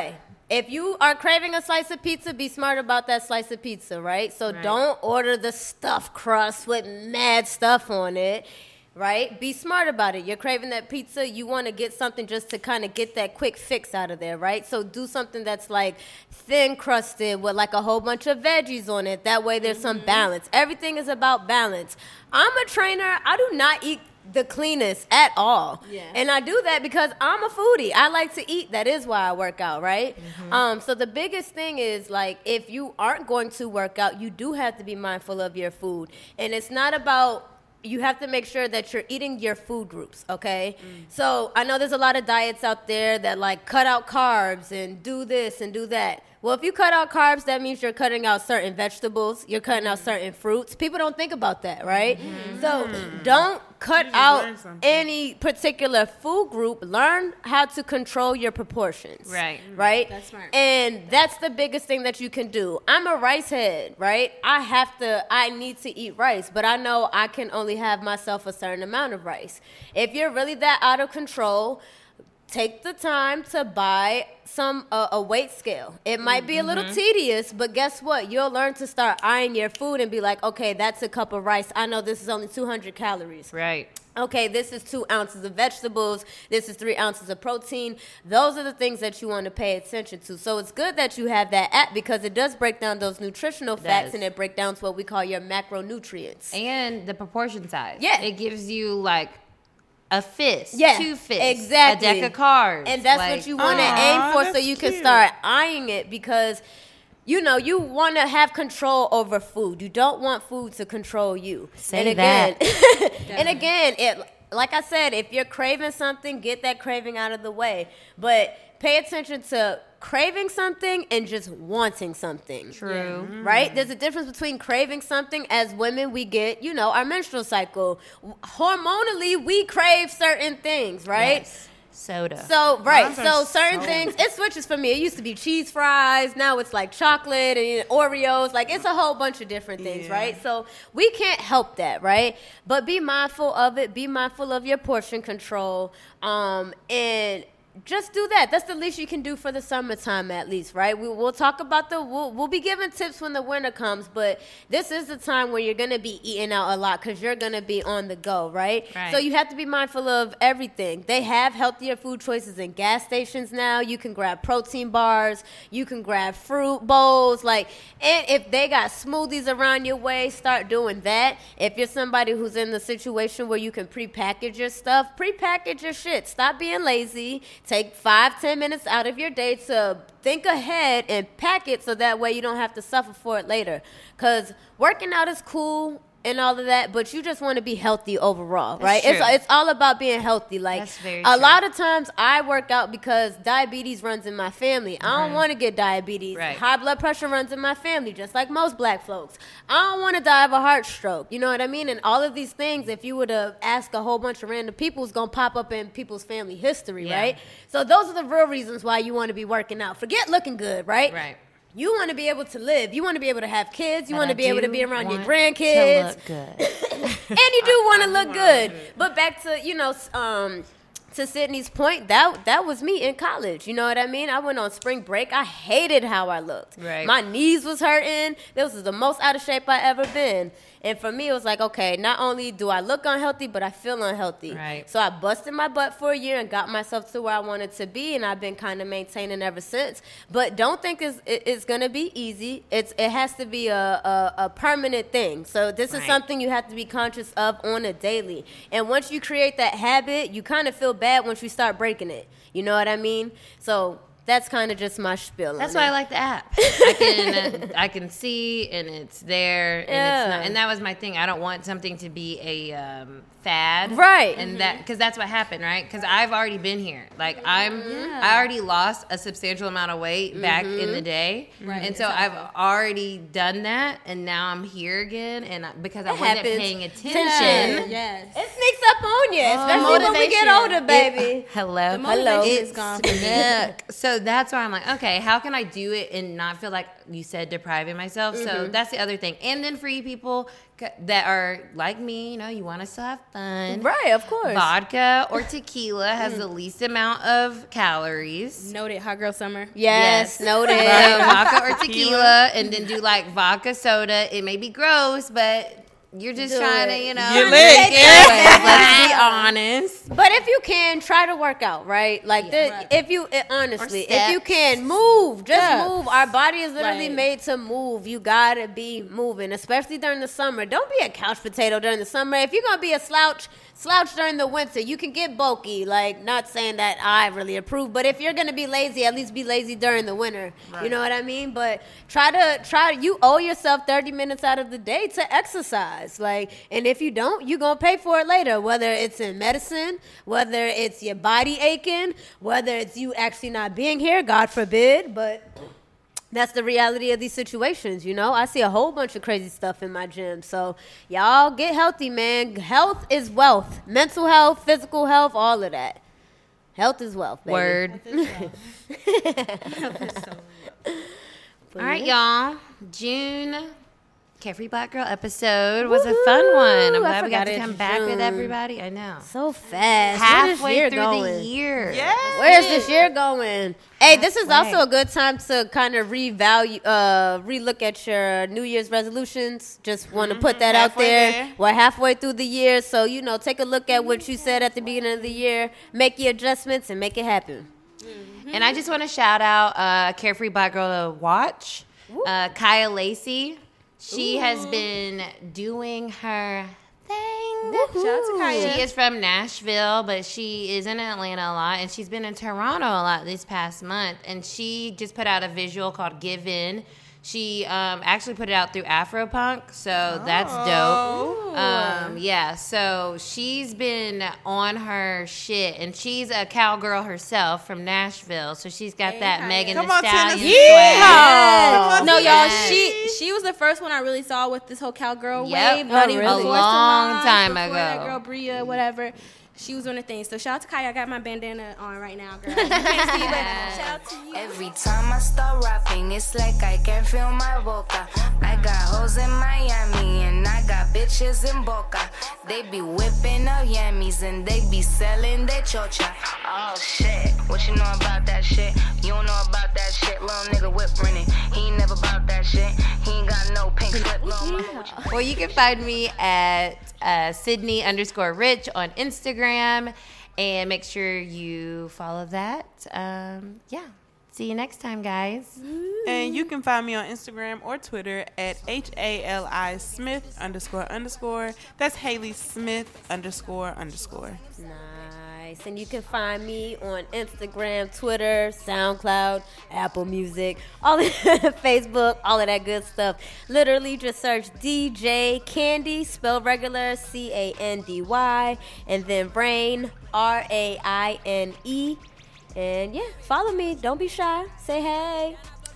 Speaker 3: if you are craving a slice of pizza, be smart about that slice of pizza, right? So
Speaker 2: Right.
Speaker 3: don't order the stuffed crust with mad stuff on it. Right? Be smart about it. You're craving that pizza. You want to get something just to kind of get that quick fix out of there, right? So do something that's like thin crusted with like a whole bunch of veggies on it. That way there's mm-hmm. some balance. Everything is about balance. I'm a trainer. I do not eat the cleanest at all. Yeah. And I do that because I'm a foodie. I like to eat. That is why I work out, right? Mm-hmm. Um, so the biggest thing is, like, if you aren't going to work out, you do have to be mindful of your food. And it's not about... You have to make sure that you're eating your food groups, okay? Mm. So I know there's a lot of diets out there that, like, cut out carbs and do this and do that. Well, if you cut out carbs, that means you're cutting out certain vegetables. You're cutting out certain fruits. People don't think about that, right? Mm-hmm. So don't cut out any particular food group. Learn how to control your proportions.
Speaker 2: Right.
Speaker 3: Right?
Speaker 4: That's smart.
Speaker 3: And that's the biggest thing that you can do. I'm a rice head, right? I have to, I need to eat rice, but I know I can only have myself a certain amount of rice. If you're really that out of control, take the time to buy some uh, a weight scale. It might be a little mm-hmm. tedious, but guess what? You'll learn to start eyeing your food and be like, okay, that's a cup of rice. I know this is only two hundred calories.
Speaker 2: Right.
Speaker 3: Okay, this is two ounces of vegetables. This is three ounces of protein. Those are the things that you want to pay attention to. So it's good that you have that app because it does break down those nutritional
Speaker 2: it
Speaker 3: facts
Speaker 2: does.
Speaker 3: And it breaks down to what we call your macronutrients.
Speaker 2: And the proportion size.
Speaker 3: Yeah.
Speaker 2: It gives you, like, a fist,
Speaker 3: yeah,
Speaker 2: two fists,
Speaker 3: exactly.
Speaker 2: a deck of cards.
Speaker 3: And that's
Speaker 2: like,
Speaker 3: what you want to aim for so you
Speaker 5: cute.
Speaker 3: can start eyeing it because, you know, you want to have control over food. You don't want food to control you.
Speaker 2: Say
Speaker 3: and again,
Speaker 2: that.
Speaker 3: and again, it, like I said, if you're craving something, get that craving out of the way. But pay attention to craving something and just wanting something.
Speaker 2: True.
Speaker 3: Right? There's a difference between craving something. As women, we get, you know, our menstrual cycle. Hormonally, we crave certain things, right?
Speaker 2: Yes. Soda.
Speaker 3: So, right.
Speaker 5: Mine
Speaker 3: So,
Speaker 5: are
Speaker 3: certain
Speaker 5: so-
Speaker 3: things, it switches for me. It used to be cheese fries. Now it's like chocolate and Oreos. Like, it's a whole bunch of different things,
Speaker 5: Yeah.
Speaker 3: right? So, we can't help that, right? But be mindful of it. Be mindful of your portion control. Um, and... Just do that. That's the least you can do for the summertime, at least, right? We, we'll talk about the, we'll, we'll be giving tips when the winter comes, but this is the time where you're going to be eating out a lot because you're going to be on the go, right?
Speaker 2: Right.
Speaker 3: So you have to be mindful of everything. They have healthier food choices in gas stations now. You can grab protein bars. You can grab fruit bowls. Like, and if they got smoothies around your way, start doing that. If you're somebody who's in the situation where you can prepackage your stuff, prepackage your shit. Stop being lazy. Take five, ten minutes out of your day to think ahead and pack it so that way you don't have to suffer for it later. Because working out is cool and all of that, but you just want to be healthy overall,
Speaker 2: That's
Speaker 3: right?
Speaker 2: true.
Speaker 3: It's it's all about being healthy. Like,
Speaker 2: That's very
Speaker 3: a
Speaker 2: true.
Speaker 3: lot of times I work out because diabetes runs in my family. I don't want to get diabetes.
Speaker 2: Right.
Speaker 3: High blood pressure runs in my family, just like most black folks. I don't want to die of a heart stroke. You know what I mean? And all of these things, if you were to ask a whole bunch of random people, it's going to pop up in people's family history,
Speaker 2: Yeah.
Speaker 3: right? So those are the real reasons why you want to be working out. Forget looking good, right?
Speaker 2: Right.
Speaker 3: You want to be able to live. You want to be able to have kids. You
Speaker 2: But
Speaker 3: want
Speaker 2: I
Speaker 3: to be able to
Speaker 2: do
Speaker 3: be around your
Speaker 2: want
Speaker 3: grandkids.
Speaker 2: to look good.
Speaker 3: And you do want to look good. But back to, you know, um, to Cidnee's point, that that was me in college. You know what I mean? I went on spring break. I hated how I looked.
Speaker 2: Right.
Speaker 3: My knees was hurting. This was the most out of shape I ever been. And for me, it was like, okay, not only do I look unhealthy, but I feel unhealthy.
Speaker 2: Right.
Speaker 3: So I busted my butt for a year and got myself to where I wanted to be, and I've been kind of maintaining ever since. But don't think it's, it- it's going to be easy. It's It has to be a, a, a permanent thing. So this is
Speaker 2: Right.
Speaker 3: something you have to be conscious of on a daily. And once you create that habit, you kind of feel bad once you start breaking it. You know what I mean? So that's kind of just my spiel.
Speaker 2: That's
Speaker 3: on
Speaker 2: why
Speaker 3: it.
Speaker 2: I like the app. I can uh, I can see and it's there and
Speaker 3: Yeah.
Speaker 2: it's not, and that was my thing. I don't want something to be a um, fad,
Speaker 3: Right.
Speaker 2: And that because that's what happened, right? Because I've already been here. Like I'm, I already lost a substantial amount of weight back in the day,
Speaker 4: Right.
Speaker 2: and so I've already done that, and now I'm here again, and I, because I
Speaker 3: It
Speaker 2: wasn't
Speaker 3: happens.
Speaker 2: paying attention.
Speaker 3: Tension.
Speaker 4: Yes.
Speaker 3: It sneaks up on you, especially when we get
Speaker 4: motivation.
Speaker 3: older, baby.
Speaker 2: Hello,
Speaker 4: The motivation
Speaker 3: Hello.
Speaker 4: is gone.
Speaker 2: It's- so So that's why I'm like, okay, how can I do it and not feel like you said depriving myself? Mm-hmm. So that's the other thing. And then for you people that are like me, you know, you want to still have fun.
Speaker 3: Right, of course.
Speaker 2: Vodka or tequila has the least amount of calories.
Speaker 4: Noted, hot girl summer.
Speaker 3: Yes,
Speaker 2: Yes.
Speaker 3: noted.
Speaker 2: So vodka or tequila, and then do like vodka soda. It may be gross, but you're just
Speaker 3: Do
Speaker 2: trying
Speaker 3: it.
Speaker 2: to, you know,
Speaker 5: You're
Speaker 2: make
Speaker 5: lit.
Speaker 2: it. Let's be honest.
Speaker 3: But if you can, try to work out, right? Like,
Speaker 2: Yeah.
Speaker 3: the,
Speaker 4: Right.
Speaker 3: if you, it, honestly,
Speaker 2: Or
Speaker 3: if you
Speaker 2: steps.
Speaker 3: can, move. Just
Speaker 4: Yeah.
Speaker 3: move. Our body is literally
Speaker 4: Right.
Speaker 3: made to move. You gotta be moving, especially during the summer. Don't be a couch potato during the summer. If you're gonna be a slouch, slouch during the winter. You can get bulky. Like, not saying that I really approve, but if you're gonna be lazy, at least be lazy during the winter.
Speaker 5: Right.
Speaker 3: You know what I mean? But try to try. You owe yourself thirty minutes out of the day to exercise. Like, and if you don't, you're gonna pay for it later. Whether it's in medicine, whether it's your body aching, whether it's you actually not being here. God forbid, but. That's the reality of these situations, you know? I see a whole bunch of crazy stuff in my gym. So, y'all get healthy, man. Health is wealth. Mental health, physical health, all of that. Health is wealth, baby.
Speaker 2: Word. All right, y'all. June Carefree Black Girl episode was a fun one. I'm
Speaker 3: Woo! I
Speaker 2: glad we got
Speaker 3: forgot
Speaker 2: to
Speaker 3: it's
Speaker 2: come back with
Speaker 3: June.
Speaker 2: everybody. I know.
Speaker 3: So fast.
Speaker 2: Halfway
Speaker 3: Where is
Speaker 2: through
Speaker 3: year going?
Speaker 2: the year.
Speaker 5: Yes.
Speaker 3: Where's this year going? Hey, this is
Speaker 2: Halfway.
Speaker 3: also a good time to kind of revalue, uh, relook at your New Year's resolutions. Just want to put that out
Speaker 5: Halfway
Speaker 3: there.
Speaker 5: there.
Speaker 3: We're halfway through the year, so you know, take a look at what you said at the beginning of the year, make your adjustments, and make it happen.
Speaker 2: And I just want to shout out uh, Carefree Black Girl to watch. Uh, Kaya Lacey. She has been doing her thing.
Speaker 4: Shout out to Kaya.
Speaker 2: She is from Nashville, but she is in Atlanta a lot, and she's been in Toronto a lot this past month. And she just put out a visual called Give In. She um, actually put it out through Afropunk, so that's dope. Um, yeah, so she's been on her shit, and she's a cowgirl herself from Nashville, so she's got
Speaker 4: Hey,
Speaker 2: that
Speaker 4: Kaya.
Speaker 2: Megan
Speaker 5: Come
Speaker 2: Thee
Speaker 5: on,
Speaker 2: Stallion
Speaker 5: Tennessee.
Speaker 2: swag.
Speaker 4: No, y'all,
Speaker 2: Yes.
Speaker 4: she she was the first one I really saw with this whole cowgirl
Speaker 2: Yep.
Speaker 4: wave. Not
Speaker 3: Oh,
Speaker 4: even
Speaker 3: really?
Speaker 4: before
Speaker 2: A long
Speaker 4: Solange,
Speaker 2: time
Speaker 4: before
Speaker 2: ago.
Speaker 4: That girl Bria, whatever. She was doing her thing. So shout out to Kaya. I got my bandana on right now, girl. You can't see, but shout out to you.
Speaker 7: Every time I start rapping, it's like I can feel my boca. I got hoes in Miami and I got bitches in Boca. They be whipping up yammies and they be selling their chocha. Oh shit, what you know about that shit? You don't know about that shit, little nigga whip running. He ain't never about that shit. He ain't got no pink slip, little mama. What you
Speaker 2: Well, you can find me at uh, Cidnee underscore Rich on Instagram, and make sure you follow that. Um, yeah. See you next time, guys.
Speaker 5: And you can find me on Instagram or Twitter at H A L I Smith underscore underscore. That's Haley Smith underscore underscore.
Speaker 3: Nice. And you can find me on Instagram, Twitter, SoundCloud, Apple Music, all of Facebook, all of that good stuff. Literally just search D J Candy, spelled regular, C A N D Y, and then Rain, R A I N E. And yeah, follow me. Don't be shy. Say hey.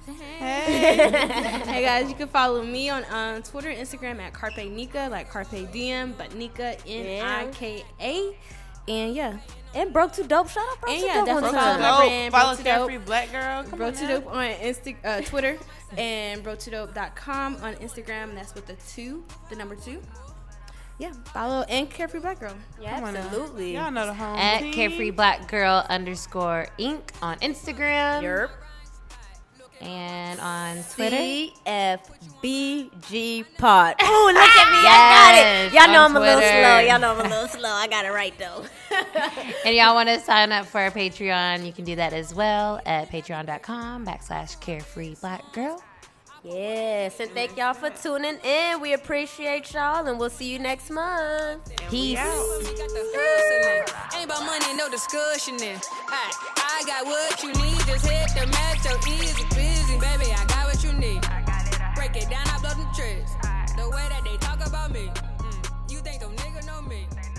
Speaker 4: Hey guys, you can follow me on um, Twitter and Instagram at Carpe Nika, like Carpe Diem, but Nika N I K A. And yeah.
Speaker 3: And Broke to Dope. Shout out Broke
Speaker 4: And
Speaker 3: to
Speaker 4: yeah,
Speaker 3: Dope one
Speaker 4: definitely
Speaker 3: time.
Speaker 4: follow my brand,
Speaker 5: Follow
Speaker 4: Broke to Dope.
Speaker 5: Carefree Black Girl. Come
Speaker 4: Bro
Speaker 5: on
Speaker 4: to
Speaker 5: now.
Speaker 4: Dope on Insta, uh, Twitter and bro to dope dot com on Instagram. That's with the two, the number two. Yeah, follow and Carefree Black Girl.
Speaker 3: Yeah,
Speaker 5: Come on now.
Speaker 3: absolutely.
Speaker 5: Y'all know the home
Speaker 2: At
Speaker 5: team.
Speaker 2: Carefree Black Girl underscore Inc on Instagram.
Speaker 3: Yerp.
Speaker 2: And on Twitter.
Speaker 3: C F B G Pod. Oh, look at me. I got it.
Speaker 2: Yes,
Speaker 3: Y'all know
Speaker 2: on
Speaker 3: I'm a little
Speaker 2: Twitter.
Speaker 3: slow. Y'all know I'm a little slow. I got it right, though.
Speaker 2: And y'all want to sign up for our Patreon, you can do that as well at patreon.com backslash Carefree Black Girl.
Speaker 3: Yes, and thank y'all for tuning in. We appreciate y'all, and we'll see you next month.
Speaker 2: Peace.
Speaker 8: Ain't about money, no discussion then. Alright, I got what you need. Just hit the metro, easy busy, baby. I got what you need. Break it down, I blow them tricks. The way that they talk about me, mm, you think them niggas know me?